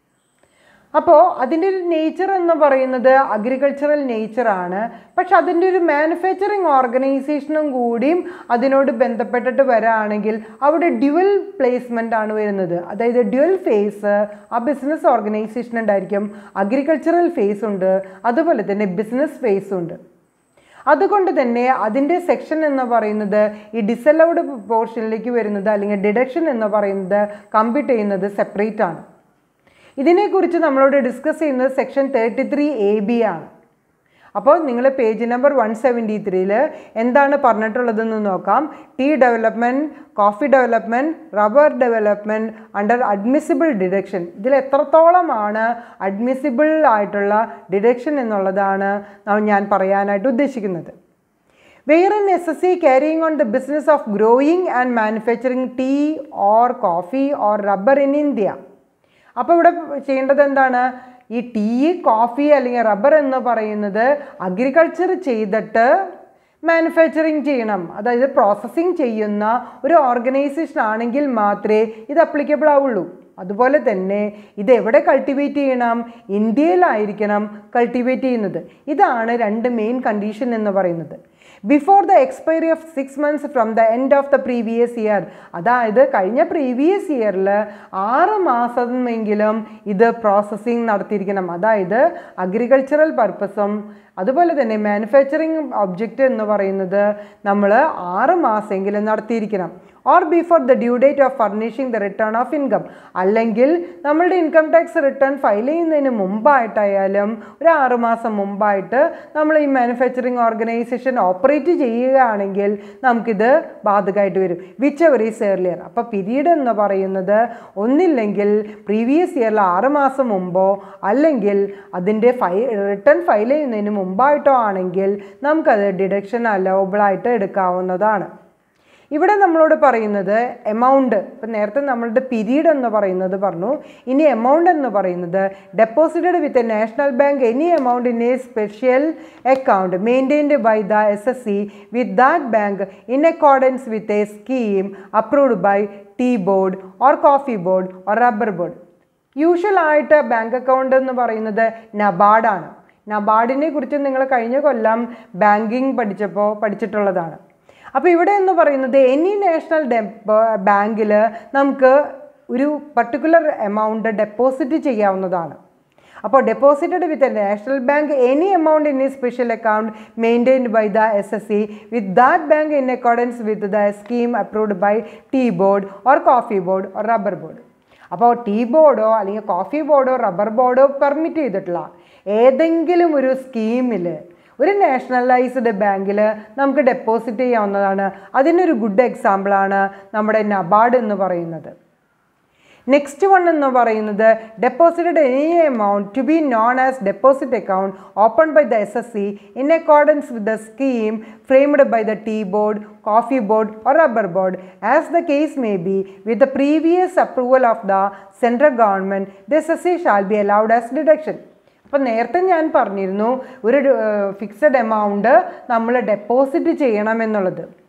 [SPEAKER 1] അപ്പോൾ അതിൻ്റെ ഒരു നേച്ചർ എന്ന് പറയുന്നത് അഗ്രികൾച്ചറൽ നേച്ചറാണ്. പക്ഷെ അതിൻ്റെ ഒരു മാനുഫാക്ചറിങ് ഓർഗനൈസേഷനും കൂടിയും അതിനോട് ബന്ധപ്പെട്ടിട്ട് വരാണെങ്കിൽ അവിടെ ഡ്യുവൽ പ്ലേസ്മെൻ്റ് ആണ് വരുന്നത്. അതായത് ഡ്യുവൽ ഫേസ് ആ ബിസിനസ് ഓർഗനൈസേഷൻ ഉണ്ടായിരിക്കും. അഗ്രികൾച്ചറൽ ഫേസ് ഉണ്ട്, അതുപോലെ തന്നെ ബിസിനസ് ഫേസ് ഉണ്ട്. അതുകൊണ്ട് തന്നെ അതിൻ്റെ സെക്ഷൻ എന്ന് പറയുന്നത് ഈ ഡിസലൗഡ് പോർഷനിലേക്ക് വരുന്നത് അല്ലെങ്കിൽ ഡിഡക്ഷൻ എന്ന് പറയുന്നത് കമ്പ്യൂട്ട് ചെയ്യുന്നത് സെപ്പറേറ്റ് ആണ്. ഇതിനെക്കുറിച്ച് നമ്മളോട് ഡിസ്കസ് ചെയ്യുന്നത് section thirty three A B ആണ്. അപ്പോൾ നിങ്ങൾ പേജ് നമ്പർ വൺ സെവൻറ്റി ത്രീയിൽ എന്താണ് പറഞ്ഞിട്ടുള്ളതെന്ന് നോക്കാം. Tea development, coffee development, rubber development under admissible deduction. ഇതിൽ എത്രത്തോളമാണ് അഡ്മിസിബിൾ ആയിട്ടുള്ള ഡിഡക്ഷൻ എന്നുള്ളതാണ് ഞാൻ പറയാനായിട്ട് ഉദ്ദേശിക്കുന്നത്. Where an S S C carrying on the business of growing and manufacturing tea or coffee or rubber in India. അപ്പോൾ ഇവിടെ ചെയ്യേണ്ടത് എന്താണ്? ഈ ടീ, കോഫി അല്ലെങ്കിൽ റബ്ബർ എന്ന് പറയുന്നത് അഗ്രികൾച്ചർ ചെയ്തിട്ട് മാനുഫാക്ചറിങ് ചെയ്യണം, അതായത് പ്രോസസ്സിങ് ചെയ്യുന്ന ഒരു ഓർഗനൈസേഷൻ ആണെങ്കിൽ മാത്രമേ ഇത് അപ്ലിക്കബിൾ ആവുള്ളൂ. അതുപോലെ തന്നെ ഇത് എവിടെ കൾട്ടിവേറ്റ് ചെയ്യണം? ഇന്ത്യയിലായിരിക്കണം കൾട്ടിവേറ്റ് ചെയ്യുന്നത്. ഇതാണ് രണ്ട് മെയിൻ കണ്ടീഷൻ എന്ന് പറയുന്നത്. Before the expiry of six months from the end of the previous year, അതായത് കഴിഞ്ഞ പ്രീവിയസ് ഇയറിൽ ആറ് മാസമെങ്കിലും ഇത് പ്രോസസ്സിങ് നടത്തിയിരിക്കണം. അതായത് അഗ്രികൾച്ചറൽ പർപ്പസും അതുപോലെ തന്നെ മാനുഫാക്ചറിങ് ഒബ്ജക്റ്റ് എന്ന് പറയുന്നത് നമ്മൾ ആറ് മാസമെങ്കിലും നടത്തിയിരിക്കണം. Or before the due date of furnishing the return of income, അല്ലെങ്കിൽ നമ്മളുടെ ഇൻകം ടാക്സ് റിട്ടേൺ ഫയൽ ചെയ്യുന്നതിന് മുമ്പായിട്ടായാലും ഒരു ആറുമാസം മുമ്പായിട്ട് നമ്മൾ ഈ മാനുഫാക്ചറിങ് ഓർഗനൈസേഷൻ ഓപ്പറേറ്റ് ചെയ്യുകയാണെങ്കിൽ നമുക്കിത് ബാധകമായിട്ട് വരും. Whichever is earlier. അപ്പോൾ പീരീഡ് എന്ന് പറയുന്നത് ഒന്നില്ലെങ്കിൽ പ്രീവിയസ് ഇയറിൽ ആറ് മാസം മുമ്പോ അല്ലെങ്കിൽ അതിൻ്റെ ഫൈ റിട്ടേൺ ഫയൽ ചെയ്യുന്നതിന് മുമ്പായിട്ടോ ആണെങ്കിൽ നമുക്കത് ഡിഡക്ഷൻ അലൗബിളായിട്ട് എടുക്കാവുന്നതാണ്. ഇവിടെ നമ്മളോട് പറയുന്നത് എമൗണ്ട്, ഇപ്പം നേരത്തെ നമ്മളുടെ പീരീഡ് എന്ന് പറയുന്നത് പറഞ്ഞു. ഇനി എമൗണ്ട് എന്ന് പറയുന്നത് deposited with a national bank any amount in a special account maintained by the S S C with that bank in accordance with a scheme approved by tea board or coffee board or rubber board. യൂഷ്വലായിട്ട് bank account എന്ന് പറയുന്നത് നബാർഡാണ്. നബാർഡിനെ കുറിച്ച് നിങ്ങൾ കഴിഞ്ഞ കൊല്ലം banking പഠിച്ചപ്പോൾ പഠിച്ചിട്ടുള്ളതാണ്. അപ്പോൾ ഇവിടെ എന്ന് പറയുന്നത് എനി നാഷണൽ ബാങ്കിൽ നമുക്ക് ഒരു പർട്ടിക്കുലർ എമൗണ്ട് ഡെപ്പോസിറ്റ് ചെയ്യാവുന്നതാണ്. അപ്പോൾ deposited with a national bank any amount in a special account maintained by the S S C with that bank in accordance with the scheme approved by tea board or coffee board or rubber board. അപ്പോൾ tea ബോർഡോ അല്ലെങ്കിൽ coffee ബോർഡോ rubber ബോർഡോ permit ചെയ്തിട്ടുള്ള ഏതെങ്കിലും ഒരു സ്കീമിൽ ഒരു നാഷണലൈസ്ഡ് ബാങ്കിൽ നമുക്ക് ഡെപ്പോസിറ്റ് ചെയ്യാവുന്നതാണ്. അതിനൊരു ഗുഡ് എക്സാമ്പിളാണ് നമ്മുടെ നബാർഡ് എന്ന് പറയുന്നത്. നെക്സ്റ്റ് വൺ എന്ന് പറയുന്നത് deposited any amount to be known as deposit account open by the S S C in accordance with the scheme framed by the tea board, coffee board or rubber board as the case may be with the previous approval of the central government the S S C shall be allowed as deduction. അപ്പം നേരത്തെ ഞാൻ പറഞ്ഞിരുന്നു ഒരു fixed amount നമ്മൾ deposit ചെയ്യണമെന്നുള്ളത്.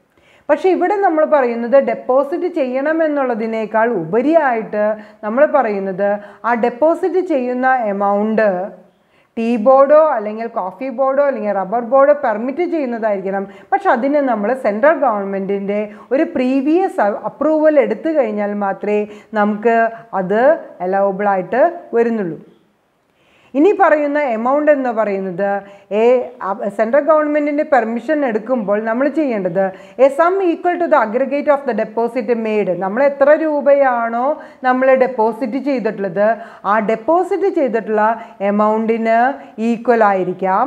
[SPEAKER 1] പക്ഷേ ഇവിടെ നമ്മൾ പറയുന്നത് ഡെപ്പോസിറ്റ് ചെയ്യണമെന്നുള്ളതിനേക്കാൾ ഉപരിയായിട്ട് നമ്മൾ പറയുന്നത് ആ ഡെപ്പോസിറ്റ് ചെയ്യുന്ന എമൗണ്ട് ടീ ബോർഡോ അല്ലെങ്കിൽ കോഫി ബോർഡോ അല്ലെങ്കിൽ റബ്ബർ ബോർഡോ പെർമിറ്റ് ചെയ്യുന്നതായിരിക്കണം. പക്ഷെ അതിന് നമ്മൾ സെൻട്രൽ ഗവൺമെൻറ്റിൻ്റെ ഒരു പ്രീവിയസ് അപ്രൂവൽ എടുത്തു കഴിഞ്ഞാൽ മാത്രമേ നമുക്ക് അത് അലൗബിളായിട്ട് വരുന്നുള്ളൂ. ഇനി പറയുന്ന എമൗണ്ട് എന്ന് പറയുന്നത് എ സെൻട്രൽ ഗവൺമെൻറ്റിൻ്റെ പെർമിഷൻ എടുക്കുമ്പോൾ നമ്മൾ ചെയ്യേണ്ടത് a sum equal to the aggregate of the deposit made. നമ്മൾ എത്ര രൂപയാണോ നമ്മൾ ഡെപ്പോസിറ്റ് ചെയ്തിട്ടുള്ളത് ആ ഡെപ്പോസിറ്റ് ചെയ്തിട്ടുള്ള എമൗണ്ടിന് ഈക്വൽ ആയിരിക്കാം.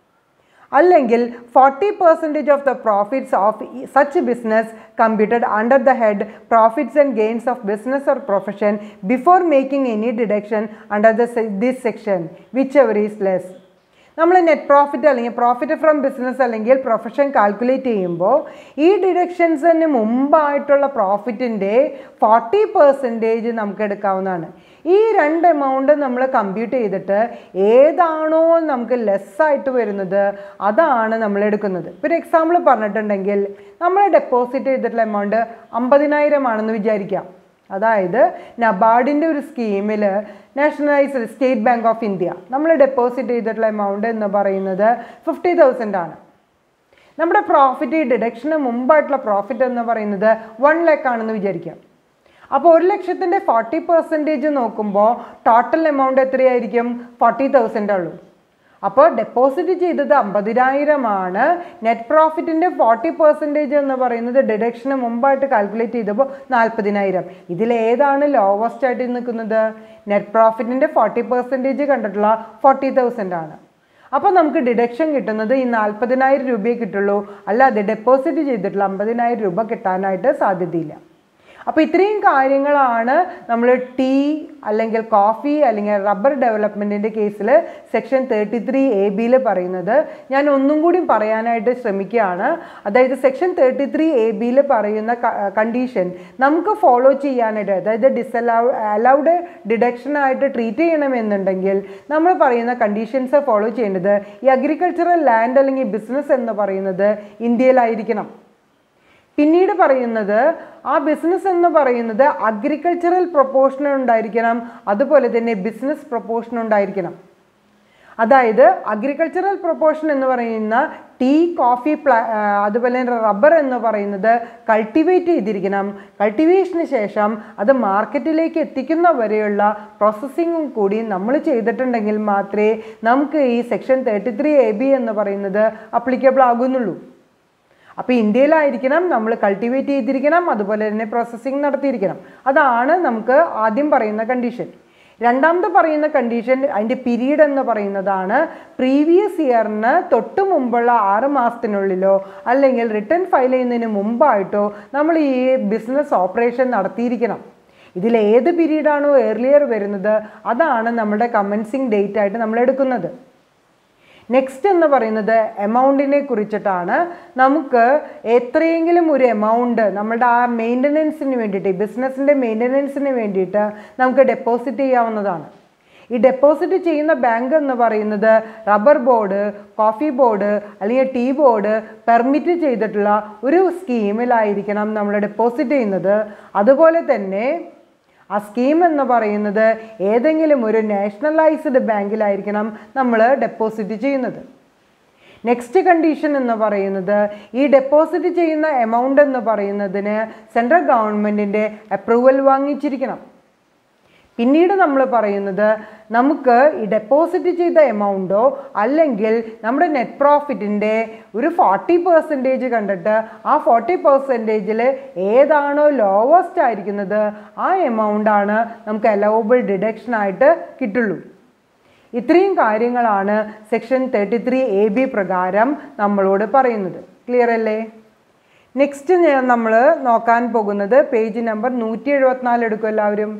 [SPEAKER 1] അല്ലെങ്കിൽ forty percentage of the profits of such business computed under the head profits and gains of business or profession before making any deduction under the, this section whichever is less. നമ്മൾ net profit അല്ലെങ്കിൽ profit from business അല്ലെങ്കിൽ profession calculate ചെയ്യുമ്പോൾ ഈ ഡിഡക്ഷൻസിന് മുമ്പായിട്ടുള്ള പ്രോഫിറ്റിൻ്റെ forty percentage നമുക്ക് എടുക്കാവുന്നതാണ്. ഈ രണ്ട് amount നമ്മൾ കമ്പ്യൂട്ട് ചെയ്തിട്ട് ഏതാണോ നമുക്ക് ലെസ്സായിട്ട് വരുന്നത് അതാണ് നമ്മൾ എടുക്കുന്നത്. ഇപ്പോൾ ഒരു എക്സാമ്പിൾ പറഞ്ഞിട്ടുണ്ടെങ്കിൽ നമ്മൾ ഡെപ്പോസിറ്റ് ചെയ്തിട്ടുള്ള എമൗണ്ട് അമ്പതിനായിരം ആണെന്ന് വിചാരിക്കാം. അതായത് നബാർഡിൻ്റെ ഒരു സ്കീമിൽ nationalised State Bank of India നമ്മൾ ഡെപ്പോസിറ്റ് ചെയ്തിട്ടുള്ള എമൗണ്ട് എന്ന് പറയുന്നത് ഫിഫ്റ്റി തൗസൻഡ് ആണ്. നമ്മുടെ പ്രോഫിറ്റ് ഡിഡക്ഷന് മുമ്പായിട്ടുള്ള പ്രോഫിറ്റ് എന്ന് പറയുന്നത് വൺ ലാക്ക് ആണെന്ന് വിചാരിക്കാം. അപ്പോൾ ഒരു ലക്ഷത്തിൻ്റെ ഫോർട്ടി പെർസെൻറ്റേജ് നോക്കുമ്പോൾ ടോട്ടൽ എമൗണ്ട് എത്രയായിരിക്കും? ഫോർട്ടി തൗസൻഡ് ഉള്ളൂ. അപ്പോൾ ഡെപ്പോസിറ്റ് ചെയ്തത് അമ്പതിനായിരമാണ്. നെറ്റ് പ്രോഫിറ്റിൻ്റെ ഫോർട്ടി പെർസെൻറ്റേജ് എന്ന് പറയുന്നത് ഡിഡക്ഷന് മുമ്പായിട്ട് കാൽക്കുലേറ്റ് ചെയ്തപ്പോൾ നാൽപ്പതിനായിരം. ഇതിലേതാണ് ലോവസ്റ്റ് ആയിട്ട് നിൽക്കുന്നത്? നെറ്റ് പ്രോഫിറ്റിൻ്റെ ഫോർട്ടി പെർസെൻറ്റേജ് കണ്ടിട്ടുള്ള ഫോർട്ടി തൗസൻഡ് ആണ്. അപ്പോൾ നമുക്ക് ഡിഡക്ഷൻ കിട്ടുന്നത് ഈ നാൽപ്പതിനായിരം രൂപയെ കിട്ടുള്ളൂ, അല്ലാതെ ഡെപ്പോസിറ്റ് ചെയ്തിട്ടുള്ള അമ്പതിനായിരം രൂപ കിട്ടാനായിട്ട് സാധ്യതയില്ല. അപ്പോൾ ഇത്രയും കാര്യങ്ങളാണ് നമ്മൾ ടീ അല്ലെങ്കിൽ കോഫി അല്ലെങ്കിൽ റബ്ബർ ഡെവലപ്മെൻറ്റിൻ്റെ കേസിൽ സെക്ഷൻ തേർട്ടി ത്രീ എ ബിയിൽ പറയുന്നത്. ഞാൻ ഒന്നും കൂടി പറയാനായിട്ട് ശ്രമിക്കുകയാണ്. അതായത് സെക്ഷൻ തേർട്ടി ത്രീ എ ബിയിൽ പറയുന്ന കണ്ടീഷൻ നമുക്ക് ഫോളോ ചെയ്യാനായിട്ട്, അതായത് ഡിസലൗ അലൗഡ് ഡിഡക്ഷനായിട്ട് ട്രീറ്റ് ചെയ്യണമെന്നുണ്ടെങ്കിൽ നമ്മൾ പറയുന്ന കണ്ടീഷൻസ് ഫോളോ ചെയ്യേണ്ടത് ഈ അഗ്രികൾച്ചറൽ ലാൻഡ് അല്ലെങ്കിൽ ബിസിനസ് എന്ന് പറയുന്നത് ഇന്ത്യയിലായിരിക്കണം. പിന്നീട് പറയുന്നത് ആ ബിസിനസ് എന്ന് പറയുന്നത് അഗ്രികൾച്ചറൽ പ്രൊപ്പോർഷൻ ഉണ്ടായിരിക്കണം, അതുപോലെ തന്നെ ബിസിനസ് പ്രൊപ്പോർഷൻ ഉണ്ടായിരിക്കണം. അതായത് അഗ്രികൾച്ചറൽ പ്രൊപ്പോർഷൻ എന്ന് പറയുന്ന ടീ, കോഫി, പ്ലാ അതുപോലെ തന്നെ റബ്ബർ എന്ന് പറയുന്നത് കൾട്ടിവേറ്റ് ചെയ്തിരിക്കണം. കൾട്ടിവേഷന് ശേഷം അത് മാർക്കറ്റിലേക്ക് എത്തിക്കുന്ന വരെയുള്ള പ്രോസസ്സിങ്ങും കൂടി നമ്മൾ ചെയ്തിട്ടുണ്ടെങ്കിൽ മാത്രമേ നമുക്ക് ഈ section thirty three A B എന്ന് പറയുന്നത് അപ്ലിക്കബിൾ ആകുന്നുള്ളൂ. അപ്പോൾ ഇന്ത്യയിലായിരിക്കണം, നമ്മൾ കൾട്ടിവേറ്റ് ചെയ്തിരിക്കണം, അതുപോലെ തന്നെ പ്രോസസ്സിങ് നടത്തിയിരിക്കണം. അതാണ് നമുക്ക് ആദ്യം പറയുന്ന കണ്ടീഷൻ. രണ്ടാമത് പറയുന്ന കണ്ടീഷൻ അതിൻ്റെ പീരീഡ് എന്ന് പറയുന്നതാണ് പ്രീവിയസ് ഇയറിന് തൊട്ട് മുമ്പുള്ള ആറ് മാസത്തിനുള്ളിലോ അല്ലെങ്കിൽ റിട്ടേൺ ഫയൽ ചെയ്യുന്നതിന് മുമ്പായിട്ടോ നമ്മൾ ഈ ബിസിനസ് ഓപ്പറേഷൻ നടത്തിയിരിക്കണം. ഇതിലേത് പീരീഡാണോ ഏർലിയർ വരുന്നത് അതാണ് നമ്മുടെ കമൻസിങ് ഡേറ്റ് ആയിട്ട് നമ്മൾ എടുക്കുന്നത്. നെക്സ്റ്റ് എന്ന് പറയുന്നത് എമൗണ്ടിനെ കുറിച്ചിട്ടാണ്. നമുക്ക് എത്രയെങ്കിലും ഒരു എമൗണ്ട് നമ്മളുടെ ആ മെയിൻ്റനൻസിന് വേണ്ടിയിട്ട്, ബിസിനസ്സിൻ്റെ മെയിൻ്റനൻസിന് വേണ്ടിയിട്ട് നമുക്ക് ഡെപ്പോസിറ്റ് ചെയ്യാവുന്നതാണ്. ഈ ഡെപ്പോസിറ്റ് ചെയ്യുന്ന ബാങ്ക് എന്ന് പറയുന്നത് റബ്ബർ ബോർഡ്, കോഫി ബോർഡ് അല്ലെങ്കിൽ ടീ ബോർഡ് പെർമിറ്റ് ചെയ്തിട്ടുള്ള ഒരു സ്കീമിലായിരിക്കണം നമ്മൾ ഡെപ്പോസിറ്റ് ചെയ്യുന്നത്. അതുപോലെ തന്നെ ആ സ്കീം എന്ന് പറയുന്നത് ഏതെങ്കിലും ഒരു നാഷണലൈസ്ഡ് ബാങ്കിലായിരിക്കണം നമ്മൾ ഡെപ്പോസിറ്റ് ചെയ്യുന്നത്. നെക്സ്റ്റ് കണ്ടീഷൻ എന്ന് പറയുന്നത് ഈ ഡെപ്പോസിറ്റ് ചെയ്യുന്ന എമൗണ്ട് എന്ന് പറയുന്നതിന് സെൻട്രൽ ഗവൺമെൻറ്റിൻ്റെ അപ്രൂവൽ വാങ്ങിച്ചിരിക്കണം. പിന്നീട് നമ്മൾ പറയുന്നത് നമുക്ക് ഈ ഡെപ്പോസിറ്റ് ചെയ്ത എമൗണ്ടോ അല്ലെങ്കിൽ നമ്മുടെ നെറ്റ് പ്രോഫിറ്റിൻ്റെ ഒരു ഫോർട്ടി പെർസെൻറ്റേജ് കണ്ടിട്ട് ആ ഫോർട്ടി പെർസെൻറ്റേജിൽ ഏതാണോ ലോവസ്റ്റ് ആയിരിക്കുന്നത് ആ എമൗണ്ടാണ് നമുക്ക് അലൗബിൾ ഡിഡക്ഷനായിട്ട് കിട്ടുള്ളൂ. ഇത്രയും കാര്യങ്ങളാണ് section thirty three A B പ്രകാരം നമ്മളോട് പറയുന്നത്. ക്ലിയർ അല്ലേ? നെക്സ്റ്റ് നമ്മൾ നോക്കാൻ പോകുന്നത് പേജ് നമ്പർ നൂറ്റി എഴുപത്തിനാല് എടുക്കും എല്ലാവരും.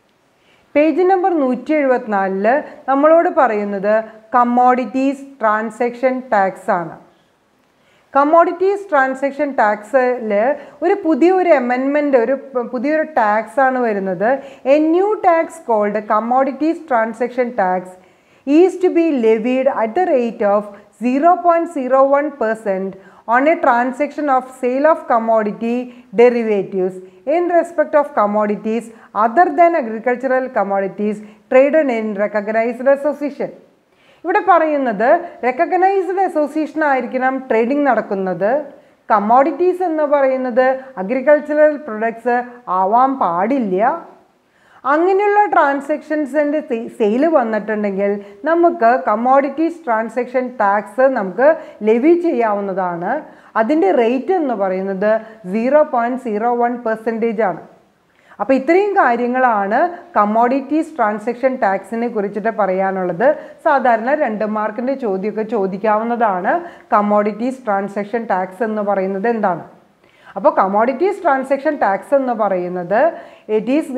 [SPEAKER 1] പേജ് നമ്പർ നൂറ്റി എഴുപത്തിനാലില് നമ്മളോട് പറയുന്നത് കമ്മോഡിറ്റീസ് ട്രാൻസാക്ഷൻ ടാക്സ് ആണ്. കമ്മോഡിറ്റീസ് ട്രാൻസാക്ഷൻ ടാക്സിൽ ഒരു പുതിയൊരു അമെൻമെൻറ്റ്, ഒരു പുതിയൊരു ടാക്സ് ആണ് വരുന്നത്. A new tax called commodities transaction tax is to be levied at the rate of zero point zero one percent on a transaction of sale of commodity derivatives in respect of commodities other than agricultural commodities traded in recognized association. ഇവിടെ പറയുന്നത് recognised association ആയിരിക്കണം trading നടക്കുന്നത്. Commodities എന്ന് പറയുന്നത് agricultural products ആവാൻ പാടില്ല. അങ്ങനെയുള്ള ട്രാൻസാക്ഷൻസിൻ്റെ sale വന്നിട്ടുണ്ടെങ്കിൽ നമുക്ക് കമ്മോഡിറ്റീസ് ട്രാൻസാക്ഷൻ ടാക്സ് നമുക്ക് ലെവി ചെയ്യാവുന്നതാണ്. അതിൻ്റെ റേറ്റ് എന്ന് പറയുന്നത് zero point zero one percentage ആണ്. അപ്പോൾ ഇത്രയും കാര്യങ്ങളാണ് കമ്മോഡിറ്റീസ് ട്രാൻസാക്ഷൻ ടാക്സിനെ കുറിച്ചിട്ട് പറയാനുള്ളത്. സാധാരണ രണ്ട് മാർക്കിൻ്റെ ചോദ്യമൊക്കെ ചോദിക്കാവുന്നതാണ്. കമ്മോഡിറ്റീസ് ട്രാൻസാക്ഷൻ ടാക്സ് എന്ന് പറയുന്നത് എന്താണ്? അപ്പോൾ കമ്മോഡിറ്റീസ് ട്രാൻസാക്ഷൻ ടാക്സ് എന്ന് പറയുന്നത് it is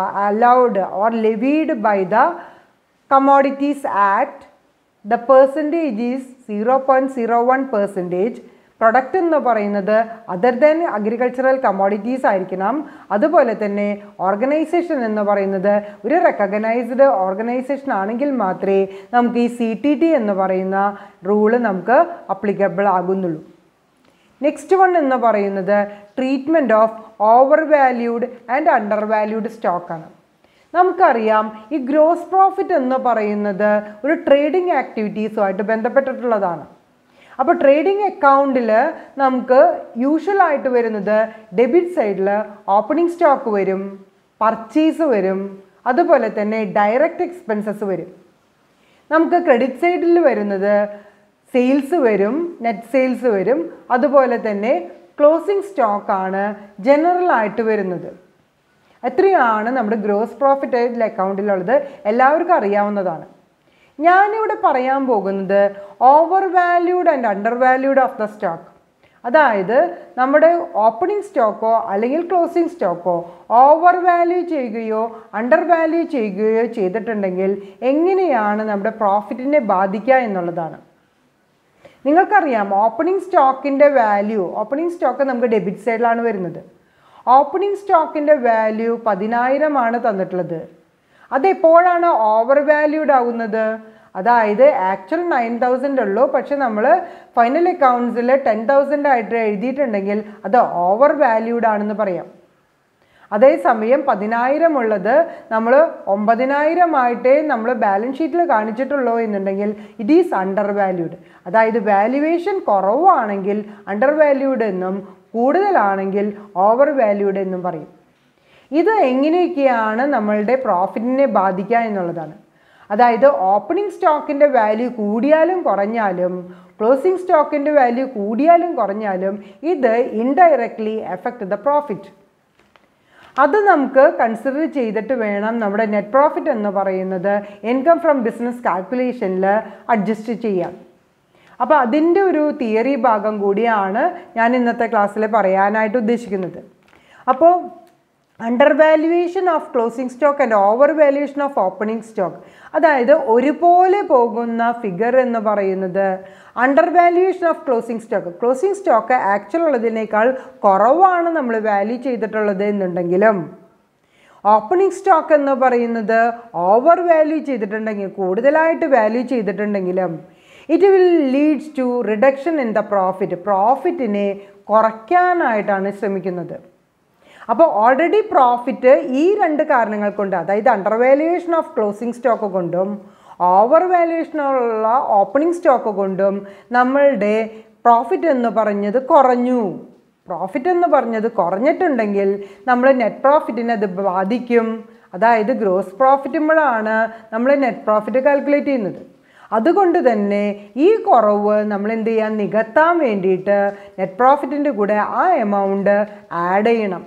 [SPEAKER 1] allowed or levied by the commodities act. The percentage is zero point zero one percentage. Product എന്ന് പറയുന്നത് അതർ ദാൻ അഗ്രികൾച്ചറൽ കമ്മോഡിറ്റീസ് ആയിരിക്കണം. അതുപോലെ തന്നെ ഓർഗനൈസേഷൻ എന്ന് പറയുന്നത് ഒരു റെക്കഗ്നൈസ്ഡ് ഓർഗനൈസേഷൻ ആണെങ്കിൽ മാത്രമേ നമുക്ക് ഈ സി ടി ടി എന്ന് പറയുന്ന റൂള് നമുക്ക് അപ്ലിക്കബിൾ ആകുന്നുള്ളൂ. നെക്സ്റ്റ് വൺ എന്ന് പറയുന്നത് treatment of over valued and under valued സ്റ്റോക്കാണ്. നമുക്കറിയാം ഈ ഗ്രോസ് പ്രോഫിറ്റ് എന്ന് പറയുന്നത് ഒരു ട്രേഡിംഗ് ആക്ടിവിറ്റീസുമായിട്ട് ബന്ധപ്പെട്ടിട്ടുള്ളതാണ്. അപ്പോൾ ട്രേഡിംഗ് അക്കൗണ്ടിൽ നമുക്ക് യൂഷ്വലായിട്ട് വരുന്നത് ഡെബിറ്റ് സൈഡിൽ ഓപ്പണിംഗ് സ്റ്റോക്ക് വരും, പർച്ചേസ് വരും, അതുപോലെ തന്നെ ഡയറക്റ്റ് എക്സ്പെൻസസ് വരും. നമുക്ക് ക്രെഡിറ്റ് സൈഡിൽ വരുന്നത് സെയിൽസ് വരും, നെറ്റ് സെയിൽസ് വരും, അതുപോലെ തന്നെ ക്ലോസിംഗ് സ്റ്റോക്കാണ് ജനറലായിട്ട് വരുന്നത്. എത്രയാണ് നമ്മുടെ ഗ്രോസ് പ്രോഫിറ്റ് അക്കൗണ്ടിലുള്ളത് എല്ലാവർക്കും അറിയാവുന്നതാണ്. ഞാനിവിടെ പറയാൻ പോകുന്നത് over valued and under valued of the stock. അതായത് നമ്മുടെ ഓപ്പണിംഗ് സ്റ്റോക്കോ അല്ലെങ്കിൽ ക്ലോസിംഗ് സ്റ്റോക്കോ ഓവർ വാല്യൂ ചെയ്യുകയോ അണ്ടർ വാല്യൂ ചെയ്യുകയോ ചെയ്തിട്ടുണ്ടെങ്കിൽ എങ്ങനെയാണ് നമ്മുടെ പ്രോഫിറ്റിനെ ബാധിക്കുക എന്നുള്ളതാണ്. നിങ്ങൾക്കറിയാം ഓപ്പണിംഗ് സ്റ്റോക്കിൻ്റെ വാല്യൂ, ഓപ്പണിംഗ് സ്റ്റോക്ക് നമുക്ക് ഡെബിറ്റ് സൈഡിലാണ് വരുന്നത്. ഓപ്പണിംഗ് സ്റ്റോക്കിൻ്റെ വാല്യൂ പതിനായിരമാണ് തന്നിട്ടുള്ളത്. അതെപ്പോഴാണ് ഓവർ വാല്യൂഡ് ആവുന്നത്? അതായത് ആക്ച്വൽ നയൻ തൗസൻഡ് ഉള്ളൂ, പക്ഷെ നമ്മൾ ഫൈനൽ അക്കൗണ്ട്സിൽ ടെൻ തൗസൻഡ് ആയിട്ട് എഴുതിയിട്ടുണ്ടെങ്കിൽ അത് ഓവർ വാല്യൂഡ് ആണെന്ന് പറയാം. അതേസമയം പതിനായിരം ഉള്ളത് നമ്മൾ ഒമ്പതിനായിരം ആയിട്ടേ നമ്മൾ ബാലൻസ് ഷീറ്റിൽ കാണിച്ചിട്ടുള്ളൂ എന്നുണ്ടെങ്കിൽ ഇറ്റ് ഈസ് അണ്ടർ വാല്യൂഡ്. അതായത് വാല്യുവേഷൻ കുറവാണെങ്കിൽ അണ്ടർ വാല്യൂഡ് എന്നും കൂടുതലാണെങ്കിൽ ഓവർ വാല്യൂഡ് എന്നും പറയും. ഇത് എങ്ങനെയൊക്കെയാണ് നമ്മളുടെ പ്രോഫിറ്റിനെ ബാധിക്കുക എന്നുള്ളതാണ്. അതായത് ഓപ്പണിംഗ് സ്റ്റോക്കിൻ്റെ വാല്യൂ കൂടിയാലും കുറഞ്ഞാലും ക്ലോസിംഗ് സ്റ്റോക്കിൻ്റെ വാല്യൂ കൂടിയാലും കുറഞ്ഞാലും ഇത് ഇൻഡയറക്ട്ലി എഫക്റ്റ് ദ പ്രോഫിറ്റ്. അത് നമുക്ക് കൺസിഡർ ചെയ്തിട്ട് വേണം നമ്മുടെ നെറ്റ് പ്രോഫിറ്റ് എന്ന് പറയുന്നത് ഇൻകം ഫ്രം ബിസിനസ് കാൽക്കുലേഷനിൽ അഡ്ജസ്റ്റ് ചെയ്യാൻ. അപ്പോൾ അതിൻ്റെ ഒരു തിയറി ഭാഗം കൂടിയാണ് ഞാൻ ഇന്നത്തെ ക്ലാസ്സിൽ പറയാനായിട്ട് ഉദ്ദേശിക്കുന്നത്. അപ്പോൾ under valuation of closing stock and over valuation of opening stock, അതായത് ഒരുപോലെ പോകുന്ന ഫിഗർ എന്ന് പറയുന്നത് under valuation of closing stock. Closing stock actual ഉള്ളതിനേക്കാൾ കുറവാണ് നമ്മൾ വാല്യൂ ചെയ്തിട്ടുള്ളത് എന്നുണ്ടെങ്കിലും ഓപ്പണിംഗ് സ്റ്റോക്ക് എന്ന് പറയുന്നത് ഓവർ വാല്യൂ ചെയ്തിട്ടുണ്ടെങ്കിൽ, കൂടുതലായിട്ട് വാല്യൂ ചെയ്തിട്ടുണ്ടെങ്കിലും it will leads to reduction in the profit. പ്രോഫിറ്റിനെ കുറയ്ക്കാനായിട്ടാണ് ശ്രമിക്കുന്നത്. അപ്പോൾ ഓൾറെഡി പ്രോഫിറ്റ് ഈ രണ്ട് കാരണങ്ങൾ കൊണ്ട്, അതായത് under valuation of closing stock കൊണ്ടും ഓവർ വാല്യുവേഷനുള്ള ഓപ്പണിംഗ് സ്റ്റോക്ക് കൊണ്ടും നമ്മളുടെ പ്രോഫിറ്റ് എന്ന് പറഞ്ഞത് കുറഞ്ഞു. പ്രോഫിറ്റ് എന്ന് പറഞ്ഞത് കുറഞ്ഞിട്ടുണ്ടെങ്കിൽ നമ്മൾ നെറ്റ് പ്രോഫിറ്റിനെ അത് ബാധിക്കും. അതായത് ഗ്രോസ് പ്രോഫിറ്റുമ്പോഴാണ് നമ്മൾ നെറ്റ് പ്രോഫിറ്റ് കാൽക്കുലേറ്റ് ചെയ്യുന്നത്. അതുകൊണ്ട് തന്നെ ഈ കുറവ് നമ്മൾ എന്ത് ചെയ്യാൻ, നികത്താൻ വേണ്ടിയിട്ട് നെറ്റ് പ്രോഫിറ്റിൻ്റെ കൂടെ ആ എമൗണ്ട് ആഡ് ചെയ്യണം.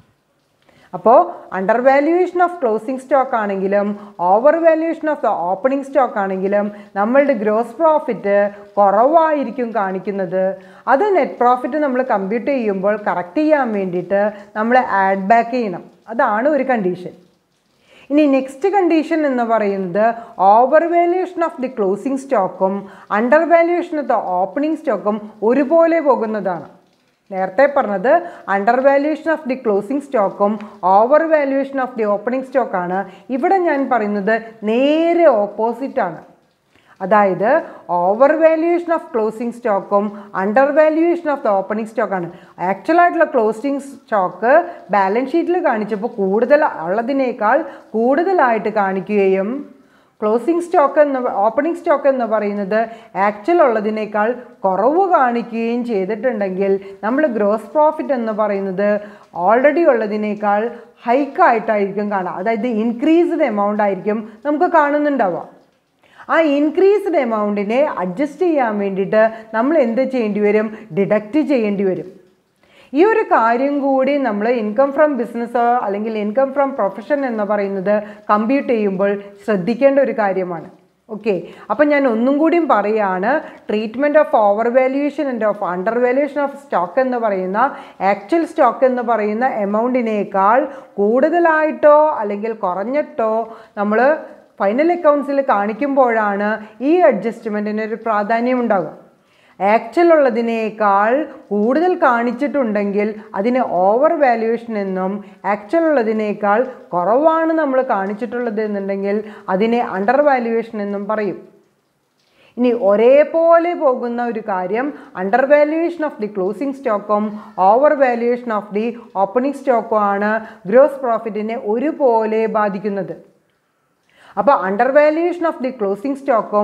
[SPEAKER 1] അപ്പോൾ under valuation of closing stock ആണെങ്കിലും over valuation of the opening stock ആണെങ്കിലും നമ്മളുടെ ഗ്രോസ് പ്രോഫിറ്റ് കുറവായിരിക്കും കാണിക്കുന്നത്. അത് നെറ്റ് പ്രോഫിറ്റ് നമ്മൾ കമ്പ്യൂട്ട് ചെയ്യുമ്പോൾ കറക്റ്റ് ചെയ്യാൻ വേണ്ടിയിട്ട് നമ്മൾ ആഡ് ബാക്ക് ചെയ്യണം. അതാണ് ഒരു കണ്ടീഷൻ. ഇനി നെക്സ്റ്റ് കണ്ടീഷൻ എന്ന് പറയുന്നത് over valuation of the closing സ്റ്റോക്കും under valuation of the opening സ്റ്റോക്കും ഒരുപോലെ പോകുന്നതാണ്. നേരത്തെ പറഞ്ഞത് under valuation of the closing സ്റ്റോക്കും over valuation of the opening സ്റ്റോക്കാണ്. ഇവിടെ ഞാൻ പറയുന്നത് നേരെ ഓപ്പോസിറ്റാണ്. അതായത് ഓവർ വാല്യുവേഷൻ ഓഫ് ക്ലോസിംഗ് സ്റ്റോക്കും under valuation of the opening സ്റ്റോക്കാണ്. ആക്ച്വൽ ആയിട്ടുള്ള ക്ലോസിംഗ് സ്റ്റോക്ക് ബാലൻസ് ഷീറ്റിൽ കാണിച്ചപ്പോൾ കൂടുതൽ ഉള്ളതിനേക്കാൾ കൂടുതലായിട്ട് കാണിക്കുകയും ക്ലോസിംഗ് സ്റ്റോക്ക് എന്ന് ഓപ്പണിംഗ് സ്റ്റോക്ക് എന്ന് പറയുന്നത് ആക്ച്വൽ ഉള്ളതിനേക്കാൾ കുറവ് കാണിക്കുകയും ചെയ്തിട്ടുണ്ടെങ്കിൽ നമ്മൾ ഗ്രോസ് പ്രോഫിറ്റ് എന്ന് പറയുന്നത് ഓൾറെഡി ഉള്ളതിനേക്കാൾ ഹൈക്കായിട്ടായിരിക്കും കാണുക. അതായത് ഇൻക്രീസ്ഡ് എമൗണ്ട് ആയിരിക്കും നമുക്ക് കാണുന്നുണ്ടാവുക. ആ ഇൻക്രീസ്ഡ് എമൗണ്ടിനെ അഡ്ജസ്റ്റ് ചെയ്യാൻ വേണ്ടിയിട്ട് നമ്മൾ എന്ത് ചെയ്യേണ്ടി വരും? ഡിഡക്റ്റ് ചെയ്യേണ്ടി വരും. ഈ ഒരു കാര്യം കൂടി നമ്മൾ ഇൻകം ഫ്രം ബിസിനസ് അല്ലെങ്കിൽ ഇൻകം ഫ്രം പ്രൊഫഷൻ എന്ന് പറയുന്നത് കമ്പ്യൂട്ട് ചെയ്യുമ്പോൾ ശ്രദ്ധിക്കേണ്ട ഒരു കാര്യമാണ്. ഓക്കെ, അപ്പം ഞാൻ ഒന്നും കൂടിയും പറയുകയാണ്. Treatment of over valuation and of under valuation of stock എന്ന് പറയുന്ന ആക്ച്വൽ സ്റ്റോക്ക് എന്ന് പറയുന്ന എമൗണ്ടിനേക്കാൾ കൂടുതലായിട്ടോ അല്ലെങ്കിൽ കുറഞ്ഞിട്ടോ നമ്മൾ ഫൈനൽ അക്കൗണ്ട്സിൽ കാണിക്കുമ്പോഴാണ് ഈ അഡ്ജസ്റ്റ്മെൻറ്റിന് ഒരു പ്രാധാന്യം ഉണ്ടാകുക. ആക്ച്വൽ ഉള്ളതിനേക്കാൾ കൂടുതൽ കാണിച്ചിട്ടുണ്ടെങ്കിൽ അതിന് ഓവർ വാല്യുവേഷൻ എന്നും ആക്ച്വൽ ഉള്ളതിനേക്കാൾ കുറവാണ് നമ്മൾ കാണിച്ചിട്ടുള്ളത് എന്നുണ്ടെങ്കിൽ അതിനെ അണ്ടർ വാല്യുവേഷൻ എന്നും പറയും. ഇനി ഒരേപോലെ പോകുന്ന ഒരു കാര്യം under valuation of the closing സ്റ്റോക്കും over valuation of the opening സ്റ്റോക്കും ആണ് ഗ്രോസ് പ്രോഫിറ്റിനെ ഒരുപോലെ ബാധിക്കുന്നത്. അപ്പോൾ under valuation of the closing സ്റ്റോക്കും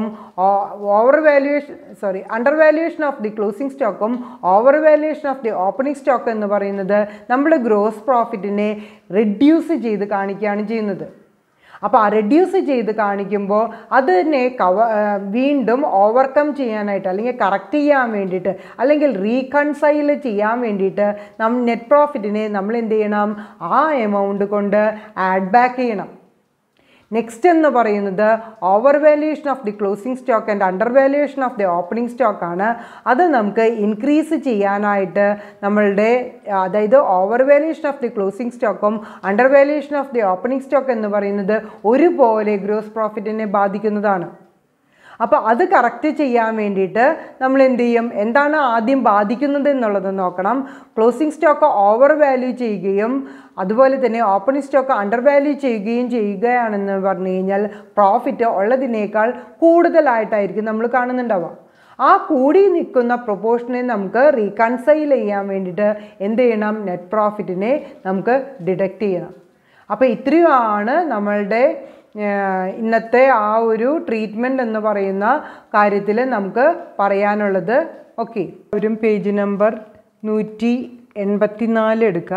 [SPEAKER 1] over valuation sorry under valuation of the closing സ്റ്റോക്കും over valuation of the opening stock എന്ന് പറയുന്നത് നമ്മൾ ഗ്രോസ് പ്രോഫിറ്റിനെ റെഡ്യൂസ് ചെയ്ത് കാണിക്കുകയാണ് ചെയ്യുന്നത്. അപ്പോൾ ആ റെഡ്യൂസ് ചെയ്ത് കാണിക്കുമ്പോൾ അതിനെ കവ വീണ്ടും ഓവർകം ചെയ്യാനായിട്ട് അല്ലെങ്കിൽ കറക്റ്റ് ചെയ്യാൻ വേണ്ടിയിട്ട് അല്ലെങ്കിൽ റീകൺസൈൽ ചെയ്യാൻ വേണ്ടിയിട്ട് നം നെറ്റ് പ്രോഫിറ്റിനെ നമ്മൾ എന്ത് ചെയ്യണം? ആ എമൗണ്ട് കൊണ്ട് ആഡ് ബാക്ക് ചെയ്യണം. നെക്സ്റ്റ് എന്ന് പറയുന്നത് over valuation of the closing stock and under valuation of the opening സ്റ്റോക്കാണ്. അത് നമുക്ക് ഇൻക്രീസ് ചെയ്യാനായിട്ട് നമ്മളുടെ അതായത് over valuation of the closing സ്റ്റോക്കും under valuation of the opening stock എന്ന് പറയുന്നത് ഒരുപോലെ ഗ്രോസ് പ്രോഫിറ്റിനെ ബാധിക്കുന്നതാണ്. അപ്പോൾ അത് കറക്റ്റ് ചെയ്യാൻ വേണ്ടിയിട്ട് നമ്മൾ എന്ത് ചെയ്യും? എന്താണ് ആദ്യം ബാധിക്കുന്നത് എന്നുള്ളത് നോക്കണം. ക്ലോസിംഗ് സ്റ്റോക്ക് ഓവർ വാല്യൂ ചെയ്യുകയും അതുപോലെ തന്നെ ഓപ്പണിംഗ് സ്റ്റോക്ക് അണ്ടർ വാല്യൂ ചെയ്യുകയും ചെയ്യുകയാണെന്ന് പറഞ്ഞു കഴിഞ്ഞാൽ പ്രോഫിറ്റ് ഉള്ളതിനേക്കാൾ കൂടുതലായിട്ടായിരിക്കും നമ്മൾ കാണുന്നുണ്ടാവുക. ആ കൂടി നിൽക്കുന്ന പ്രൊപ്പോർഷനെ നമുക്ക് റീകൺസൈൽ ചെയ്യാൻ വേണ്ടിയിട്ട് എന്ത് ചെയ്യണം? നെറ്റ് പ്രോഫിറ്റിനെ നമുക്ക് ഡിഡക്റ്റ് ചെയ്യണം. അപ്പോൾ ഇത്രയുമാണ് നമ്മളുടെ ഇന്നത്തെ ആ ഒരു ട്രീറ്റ്മെൻറ്റ് എന്ന് പറയുന്ന കാര്യത്തിൽ നമുക്ക് പറയാനുള്ളത്. ഓക്കെ, ഒരു പേജ് നമ്പർ നൂറ്റി എൺപത്തി നാല് എടുക്കുക.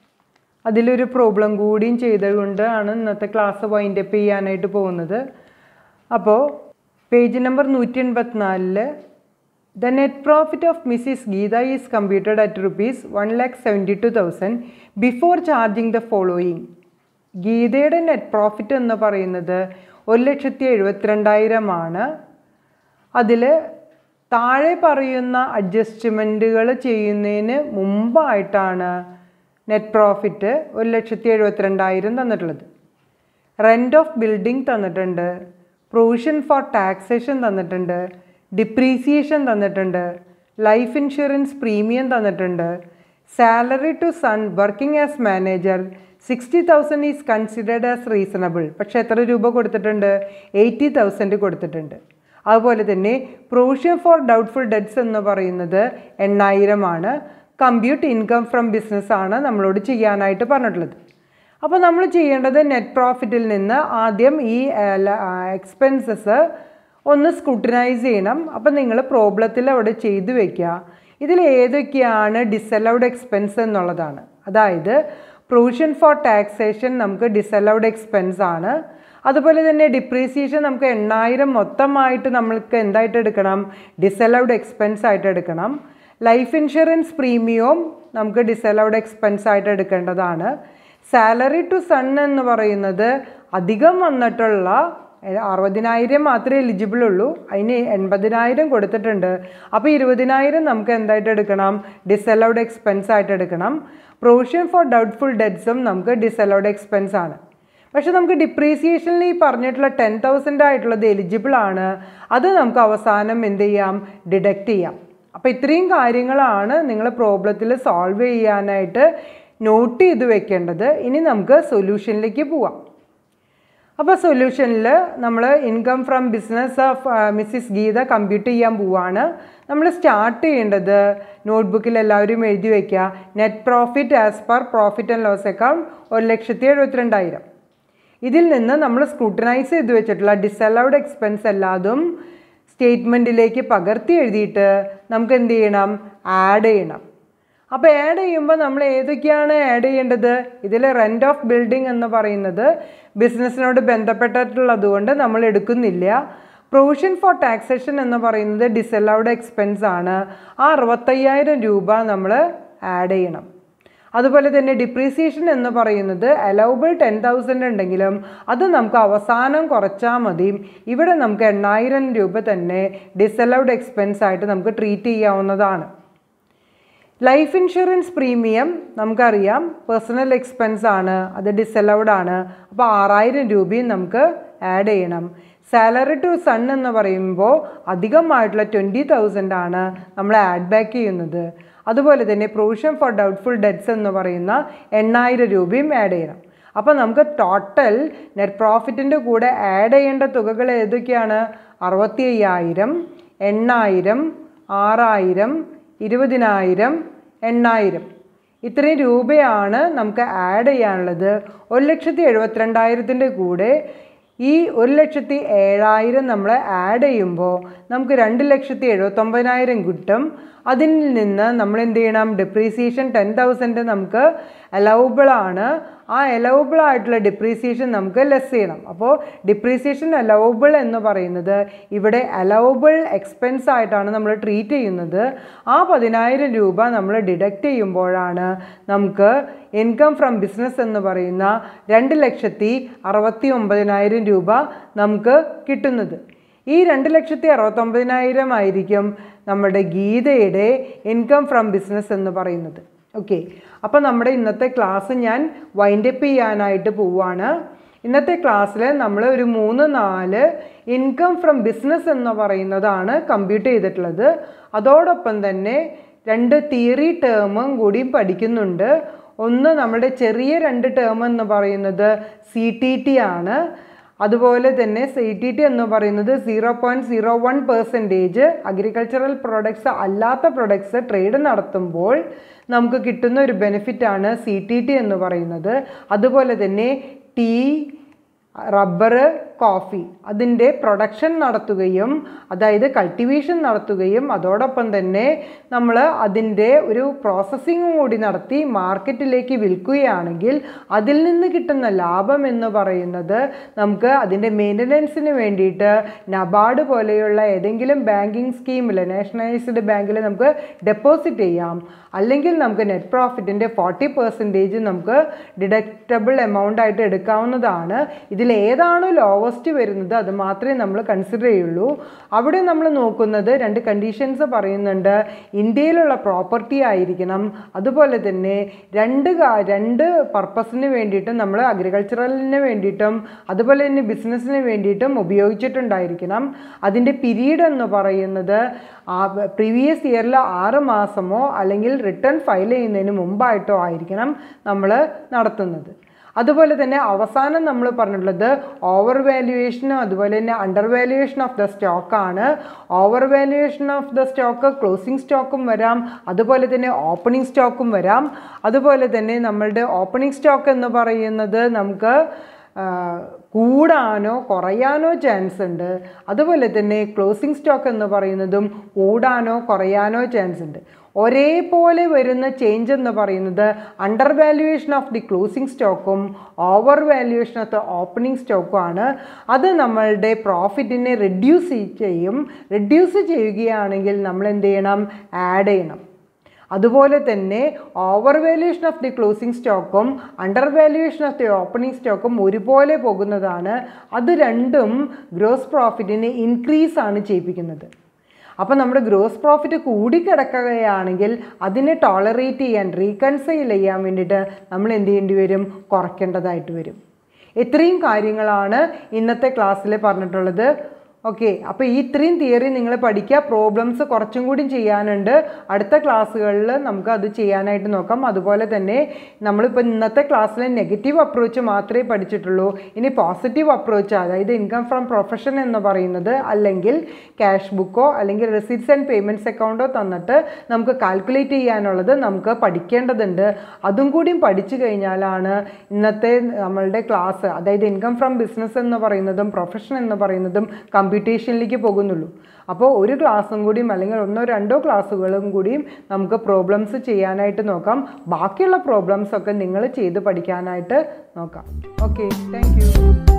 [SPEAKER 1] അതിലൊരു പ്രോബ്ലം കൂടിയും ചെയ്തുകൊണ്ടാണ് ഇന്നത്തെ ക്ലാസ് വൈൻഡപ്പ് ചെയ്യാനായിട്ട് പോകുന്നത്. അപ്പോൾ പേജ് നമ്പർ നൂറ്റി എൺപത്തിനാലില് the net profit of Mrs Geetha is computed at rupees one lakh seventy two thousand before charging the following. ഗീതയുടെ നെറ്റ് പ്രോഫിറ്റ് എന്ന് പറയുന്നത് ഒരു ലക്ഷത്തി എഴുപത്തിരണ്ടായിരമാണ്. അതിൽ താഴെ പറയുന്ന അഡ്ജസ്റ്റ്മെൻറ്റുകൾ ചെയ്യുന്നതിന് മുമ്പായിട്ടാണ് നെറ്റ് പ്രോഫിറ്റ് ഒരു ലക്ഷത്തി എഴുപത്തിരണ്ടായിരം തന്നിട്ടുള്ളത്. റെൻ്റ് ഓഫ് ബിൽഡിംഗ് തന്നിട്ടുണ്ട്, പ്രൊവിഷൻ ഫോർ ടാക്സേഷൻ തന്നിട്ടുണ്ട്, ഡിപ്രീസിയേഷൻ തന്നിട്ടുണ്ട്, ലൈഫ് ഇൻഷുറൻസ് പ്രീമിയം തന്നിട്ടുണ്ട്, salary to son working as manager sixty thousand is considered as reasonable. പക്ഷേ എത്ര രൂപ കൊടുത്തിട്ടുണ്ട്? എയ്റ്റി തൗസൻഡ് കൊടുത്തിട്ടുണ്ട്. അതുപോലെ തന്നെ പ്രൊവിഷൻ ഫോർ ഡൗട്ട്ഫുൾ ഡെറ്റ്സ് എന്ന് പറയുന്നത് എണ്ണായിരമാണ്. കമ്പ്യൂട്ട് ഇൻകം ഫ്രം ബിസിനസ് ആണ് നമ്മളോട് ചെയ്യാനായിട്ട് പറഞ്ഞിട്ടുള്ളത്. അപ്പോൾ നമ്മൾ ചെയ്യേണ്ടത് നെറ്റ് പ്രോഫിറ്റിൽ നിന്ന് ആദ്യം ഈ എക്സ്പെൻസസ് ഒന്ന് സ്ക്രൂട്ടിനൈസ് ചെയ്യണം. അപ്പം നിങ്ങൾ പ്രോബ്ലത്തിൽ അവിടെ ചെയ്തു വയ്ക്കുക. ഇതിൽ ഏതൊക്കെയാണ് ഡിസലൗഡ് എക്സ്പെൻസ് എന്നുള്ളതാണ്. അതായത് പ്രൊവിഷൻ ഫോർ ടാക്സേഷൻ നമുക്ക് ഡിസലൗഡ് എക്സ്പെൻസ് ആണ്. അതുപോലെ തന്നെ ഡിപ്രീസിയേഷൻ നമുക്ക് എണ്ണായിരം മൊത്തമായിട്ട് നമ്മൾക്ക് എന്തായിട്ട് എടുക്കണം? ഡിസലൗഡ് എക്സ്പെൻസ് ആയിട്ട് എടുക്കണം. ലൈഫ് ഇൻഷുറൻസ് പ്രീമിയവും നമുക്ക് ഡിസലൗഡ് എക്സ്പെൻസ് ആയിട്ട് എടുക്കേണ്ടതാണ്. സാലറി ടു സൺ എന്ന് പറയുന്നത് അധികം വന്നിട്ടുള്ള അറുപതിനായിരം മാത്രമേ എലിജിബിൾ ഉള്ളൂ, അതിന് എൺപതിനായിരം കൊടുത്തിട്ടുണ്ട്. അപ്പോൾ ഇരുപതിനായിരം നമുക്ക് എന്തായിട്ട് എടുക്കണം? ഡിസലൗഡ് എക്സ്പെൻസ് ആയിട്ട് എടുക്കണം. പ്രൊവിഷൻ ഫോർ ഡൗട്ട്ഫുൾ ഡെറ്റ്സും നമുക്ക് ഡിസലൗഡ് എക്സ്പെൻസ് ആണ്. പക്ഷെ നമുക്ക് ഡിപ്രീസിയേഷനിൽ ഈ പറഞ്ഞിട്ടുള്ള ടെൻ തൗസൻഡ് ആയിട്ടുള്ളത് എലിജിബിൾ ആണ്. അത് നമുക്ക് അവസാനം എന്ത് ചെയ്യാം? ഡിഡക്റ്റ് ചെയ്യാം. അപ്പോൾ ഇത്രയും കാര്യങ്ങളാണ് നിങ്ങൾ പ്രോബ്ലത്തിൽ സോൾവ് ചെയ്യാനായിട്ട് നോട്ട് ചെയ്ത് വെക്കേണ്ടത്. ഇനി നമുക്ക് സൊല്യൂഷനിലേക്ക് പോവാം. അപ്പോൾ സൊല്യൂഷനിൽ നമ്മൾ income from business of Mrs Geetha compute ചെയ്യാൻ പോവുകയാണ്. നമ്മൾ സ്റ്റാർട്ട് ചെയ്യേണ്ടത് നോട്ട്ബുക്കിൽ എല്ലാവരും എഴുതി വയ്ക്കുക. Net profit as per profit and loss account ഒരു ലക്ഷത്തി എഴുപത്തിരണ്ടായിരം. ഇതിൽ നിന്ന് നമ്മൾ സ്ക്രൂട്ടനൈസ് ചെയ്ത് വെച്ചിട്ടുള്ള ഡിസലൗഡ് എക്സ്പെൻസ് എല്ലാതും സ്റ്റേറ്റ്മെൻറ്റിലേക്ക് പകർത്തി എഴുതിയിട്ട് നമുക്ക് എന്ത് ചെയ്യണം? ആഡ് ചെയ്യണം. അപ്പോൾ ആഡ് ചെയ്യുമ്പോൾ നമ്മൾ ഏതൊക്കെയാണ് ആഡ് ചെയ്യേണ്ടത്? ഇതിൽ റെൻ്റ് ഓഫ് ബിൽഡിംഗ് എന്ന് പറയുന്നത് ബിസിനസ്സിനോട് ബന്ധപ്പെട്ടിട്ടുള്ളത് കൊണ്ട് നമ്മൾ എടുക്കുന്നില്ല. പ്രൊവിഷൻ ഫോർ ടാക്സേഷൻ എന്ന് പറയുന്നത് ഡിസലൗഡ് എക്സ്പെൻസ് ആണ്. ആ അറുപത്തയ്യായിരം രൂപ നമ്മൾ ആഡ് ചെയ്യണം. അതുപോലെ തന്നെ ഡിപ്രീസിയേഷൻ എന്ന് പറയുന്നത് അലൗബിൾ ടെൻ തൗസൻഡ് ഉണ്ടെങ്കിലും അത് നമുക്ക് അവസാനം കുറച്ചാൽ മതി. ഇവിടെ നമുക്ക് എണ്ണായിരം രൂപ തന്നെ ഡിസലൗഡ് എക്സ്പെൻസ് ആയിട്ട് നമുക്ക് ട്രീറ്റ് ചെയ്യാവുന്നതാണ്. ലൈഫ് ഇൻഷുറൻസ് പ്രീമിയം നമുക്കറിയാം പേഴ്സണൽ എക്സ്പെൻസ് ആണ്, അത് ഡിസലൗഡ് ആണ്. അപ്പോൾ ആറായിരം രൂപയും നമുക്ക് ആഡ് ചെയ്യണം. സാലറി ടു സൺ എന്ന് പറയുമ്പോൾ അധികമായിട്ടുള്ള ട്വൻറ്റി തൗസൻഡ് ആണ് നമ്മൾ ആഡ് ബാക്ക് ചെയ്യുന്നത്. അതുപോലെ തന്നെ പ്രൊവിഷൻ ഫോർ ഡൗട്ട്ഫുൾ ഡെറ്റ്സ് എന്ന് പറയുന്ന എണ്ണായിരം രൂപയും ആഡ് ചെയ്യണം. അപ്പോൾ നമുക്ക് ടോട്ടൽ നെറ്റ് പ്രോഫിറ്റിൻ്റെ കൂടെ ആഡ് ചെയ്യേണ്ട തുകകൾ ഏതൊക്കെയാണ്? അറുപത്തി അയ്യായിരം, എണ്ണായിരം, ആറായിരം, ഇരുപതിനായിരം, എണ്ണായിരം. ഇത്രയും രൂപയാണ് നമുക്ക് ആഡ് ചെയ്യാനുള്ളത്. ഒരു ലക്ഷത്തി എഴുപത്തിരണ്ടായിരത്തിൻ്റെ കൂടെ ഈ ഒരു ലക്ഷത്തി ഏഴായിരം നമ്മൾ ആഡ് ചെയ്യുമ്പോൾ നമുക്ക് രണ്ട് ലക്ഷത്തി എഴുപത്തൊമ്പതിനായിരം കിട്ടും. അതിൽ നിന്ന് നമ്മൾ എന്ത് ചെയ്യണം? ഡിപ്രീസിയേഷൻ ടെൻ തൗസൻഡ് നമുക്ക് അലൗബിളാണ്. ആ അലൗബിൾ ആയിട്ടുള്ള ഡിപ്രീസിയേഷൻ നമുക്ക് ലെസ് ചെയ്യണം. അപ്പോൾ ഡിപ്രീസിയേഷൻ അലൗബിൾ എന്ന് പറയുന്നത് ഇവിടെ അലൗബിൾ എക്സ്പെൻസ് ആയിട്ടാണ് നമ്മൾ ട്രീറ്റ് ചെയ്യുന്നത്. ആ പതിനായിരം രൂപ നമ്മൾ ഡിഡക്റ്റ് ചെയ്യുമ്പോഴാണ് നമുക്ക് ഇൻകം ഫ്രം ബിസിനസ് എന്ന് പറയുന്ന രണ്ട് ലക്ഷത്തി അറുപത്തി ഒമ്പതിനായിരം രൂപ നമുക്ക് കിട്ടുന്നത്. ഈ രണ്ട് ലക്ഷത്തി അറുപത്തൊമ്പതിനായിരം ആയിരിക്കും നമ്മുടെ ഗീതയുടെ ഇൻകം ഫ്രം ബിസിനസ് എന്ന് പറയുന്നത്. ഓക്കെ, അപ്പോൾ നമ്മുടെ ഇന്നത്തെ ക്ലാസ് ഞാൻ വൈൻഡപ്പ് ചെയ്യാനായിട്ട് പോവുകയാണ്. ഇന്നത്തെ ക്ലാസ്സിൽ നമ്മൾ ഒരു മൂന്ന് നാല് ഇൻകം ഫ്രം ബിസിനസ് എന്ന് പറയുന്നതാണ് കമ്പ്യൂട്ട് ചെയ്തിട്ടുള്ളത്. അതോടൊപ്പം തന്നെ രണ്ട് തിയറി ടേമും കൂടിയും പഠിക്കുന്നുണ്ട്. ഒന്ന് നമ്മുടെ ചെറിയ രണ്ട് ടേം എന്ന് പറയുന്നത് സി ടി ടി ആണ്. അതുപോലെ തന്നെ സി ടി ടി എന്ന് പറയുന്നത് zero point zero one percentage agricultural products അല്ലാത്ത പ്രൊഡക്ട്സ് ട്രേഡ് നടത്തുമ്പോൾ നമുക്ക് കിട്ടുന്ന ഒരു ബെനിഫിറ്റാണ് സി ടി ടി എന്ന് പറയുന്നത്. അതുപോലെ തന്നെ ടീ, റബ്ബർ, കോഫി അതിൻ്റെ പ്രൊഡക്ഷൻ നടത്തുകയും അതായത് കൾട്ടിവേഷൻ നടത്തുകയും അതോടൊപ്പം തന്നെ നമ്മൾ അതിൻ്റെ ഒരു പ്രോസസ്സിങ്ങും കൂടി നടത്തി മാർക്കറ്റിലേക്ക് വിൽക്കുകയാണെങ്കിൽ അതിൽ നിന്ന് കിട്ടുന്ന ലാഭം എന്ന് പറയുന്നത് നമുക്ക് അതിൻ്റെ മെയിൻ്റനൻസിന് വേണ്ടിയിട്ട് നബാർഡ് പോലെയുള്ള ഏതെങ്കിലും ബാങ്കിങ് സ്കീമിൽ നാഷണലൈസ്ഡ് ബാങ്കിൽ നമുക്ക് ഡെപ്പോസിറ്റ് ചെയ്യാം. അല്ലെങ്കിൽ നമുക്ക് നെറ്റ് പ്രോഫിറ്റിൻ്റെ ഫോർട്ടി പെർസെൻറ്റേജ് നമുക്ക് ഡിഡക്റ്റബിൾ എമൗണ്ട് ആയിട്ട് എടുക്കാവുന്നതാണ്. ഇതിൽ ഏതാണോ ലോവസ്റ്റ് വരുന്നത് അത് മാത്രമേ നമ്മൾ കൺസിഡർ ചെയ്യുള്ളൂ. അവിടെ നമ്മൾ നോക്കുന്നത് രണ്ട് കണ്ടീഷൻസ് പറയുന്നുണ്ട്. ഇന്ത്യയിലുള്ള പ്രോപ്പർട്ടി ആയിരിക്കണം. അതുപോലെ തന്നെ രണ്ട് രണ്ട് പർപ്പസിന് വേണ്ടിയിട്ടും നമ്മൾ അഗ്രികൾച്ചറലിന് വേണ്ടിയിട്ടും അതുപോലെ തന്നെ ബിസിനസ്സിന് വേണ്ടിയിട്ടും ഉപയോഗിച്ചിട്ടുണ്ടായിരിക്കണം. അതിൻ്റെ പീരീഡ് എന്ന് പറയുന്നത് പ്രീവിയസ് ഇയറിൽ ആറ് മാസമോ അല്ലെങ്കിൽ റിട്ടേൺ ഫയൽ ചെയ്യുന്നതിന് മുമ്പായിട്ടോ ആയിരിക്കണം നമ്മൾ നടത്തുന്നത്. അതുപോലെ തന്നെ അവസാനം നമ്മൾ പറഞ്ഞിട്ടുള്ളത് ഓവർ വാല്യുവേഷനും അതുപോലെ തന്നെ അണ്ടർ വാല്യുവേഷൻ ഓഫ് ദ സ്റ്റോക്കാണ്. Over valuation of the stock closing സ്റ്റോക്കും വരാം, അതുപോലെ തന്നെ ഓപ്പണിംഗ് സ്റ്റോക്കും വരാം. അതുപോലെ തന്നെ നമ്മളുടെ ഓപ്പണിംഗ് സ്റ്റോക്ക് എന്ന് പറയുന്നത് നമുക്ക് കൂടാനോ കുറയാനോ ചാൻസ് ഉണ്ട്. അതുപോലെ തന്നെ ക്ലോസിംഗ് സ്റ്റോക്ക് എന്ന് പറയുന്നതും കൂടാനോ കുറയാനോ ചാൻസ് ഉണ്ട്. ഒരേപോലെ വരുന്ന ചേഞ്ച് എന്ന് പറയുന്നത് under valuation of the closing സ്റ്റോക്കും over valuation of the opening സ്റ്റോക്കും ആണ്. അത് നമ്മളുടെ പ്രോഫിറ്റിനെ റെഡ്യൂസ് ചെയ്യും. റെഡ്യൂസ് ചെയ്യുകയാണെങ്കിൽ നമ്മൾ എന്ത് ചെയ്യണം? ആഡ് ചെയ്യണം. അതുപോലെ തന്നെ over valuation of the closing സ്റ്റോക്കും under valuation of the opening സ്റ്റോക്കും ഒരുപോലെ പോകുന്നതാണ്. അത് രണ്ടും ഗ്രോസ് പ്രോഫിറ്റിനെ ഇൻക്രീസ് ആണ് ചെയ്യിപ്പിക്കുന്നത്. അപ്പോൾ നമ്മുടെ ഗ്രോസ് പ്രോഫിറ്റ് കൂടിക്കിടക്കുകയാണെങ്കിൽ അതിനെ ടോളറേറ്റ് ചെയ്യാൻ റീകൺസൈൽ ചെയ്യാൻ വേണ്ടിയിട്ട് നമ്മൾ എന്ത് ചെയ്യേണ്ടി വരും? കുറയ്ക്കേണ്ടതായിട്ട് വരും. ഇത്രയും കാര്യങ്ങളാണ് ഇന്നത്തെ ക്ലാസ്സിൽ പറഞ്ഞിട്ടുള്ളത്. ഓക്കെ, അപ്പോൾ ഈ ഇത്രയും തിയറി നിങ്ങൾ പഠിക്കുക. പ്രോബ്ലംസ് കുറച്ചും കൂടി ചെയ്യാനുണ്ട്. അടുത്ത ക്ലാസ്സുകളിൽ നമുക്ക് അത് ചെയ്യാനായിട്ട് നോക്കാം. അതുപോലെ തന്നെ നമ്മളിപ്പോൾ ഇന്നത്തെ ക്ലാസ്സിൽ നെഗറ്റീവ് അപ്രോച്ച് മാത്രമേ പഠിച്ചിട്ടുള്ളൂ. ഇനി പോസിറ്റീവ് അപ്രോച്ച്, അതായത് ഇൻകം ഫ്രം പ്രൊഫഷൻ എന്ന് പറയുന്നത്, അല്ലെങ്കിൽ ക്യാഷ് ബുക്കോ അല്ലെങ്കിൽ റെസിപ്റ്റ്സ് ആൻഡ് പേയ്മെൻറ്റ്സ് അക്കൗണ്ടോ തന്നിട്ട് നമുക്ക് കാൽക്കുലേറ്റ് ചെയ്യാനുള്ളത് നമുക്ക് പഠിക്കേണ്ടതുണ്ട്. അതും കൂടിയും പഠിച്ചു കഴിഞ്ഞാലാണ് ഇന്നത്തെ നമ്മളുടെ ക്ലാസ്, അതായത് ഇൻകം ഫ്രം ബിസിനസ് എന്ന് പറയുന്നതും പ്രൊഫഷൻ എന്ന് പറയുന്നതും കമ്പ്യൂട്ടേഷനിലേക്ക് പോകുന്നുള്ളൂ. അപ്പോൾ ഒരു ക്ലാസ്സും കൂടിയും അല്ലെങ്കിൽ ഒന്നോ രണ്ടോ ക്ലാസ്സുകളും കൂടിയും നമുക്ക് പ്രോബ്ലംസ് ചെയ്യാനായിട്ട് നോക്കാം. ബാക്കിയുള്ള പ്രോബ്ലംസ് ഒക്കെ നിങ്ങൾ ചെയ്ത് പഠിക്കാനായിട്ട് നോക്കാം. Okay, thank U.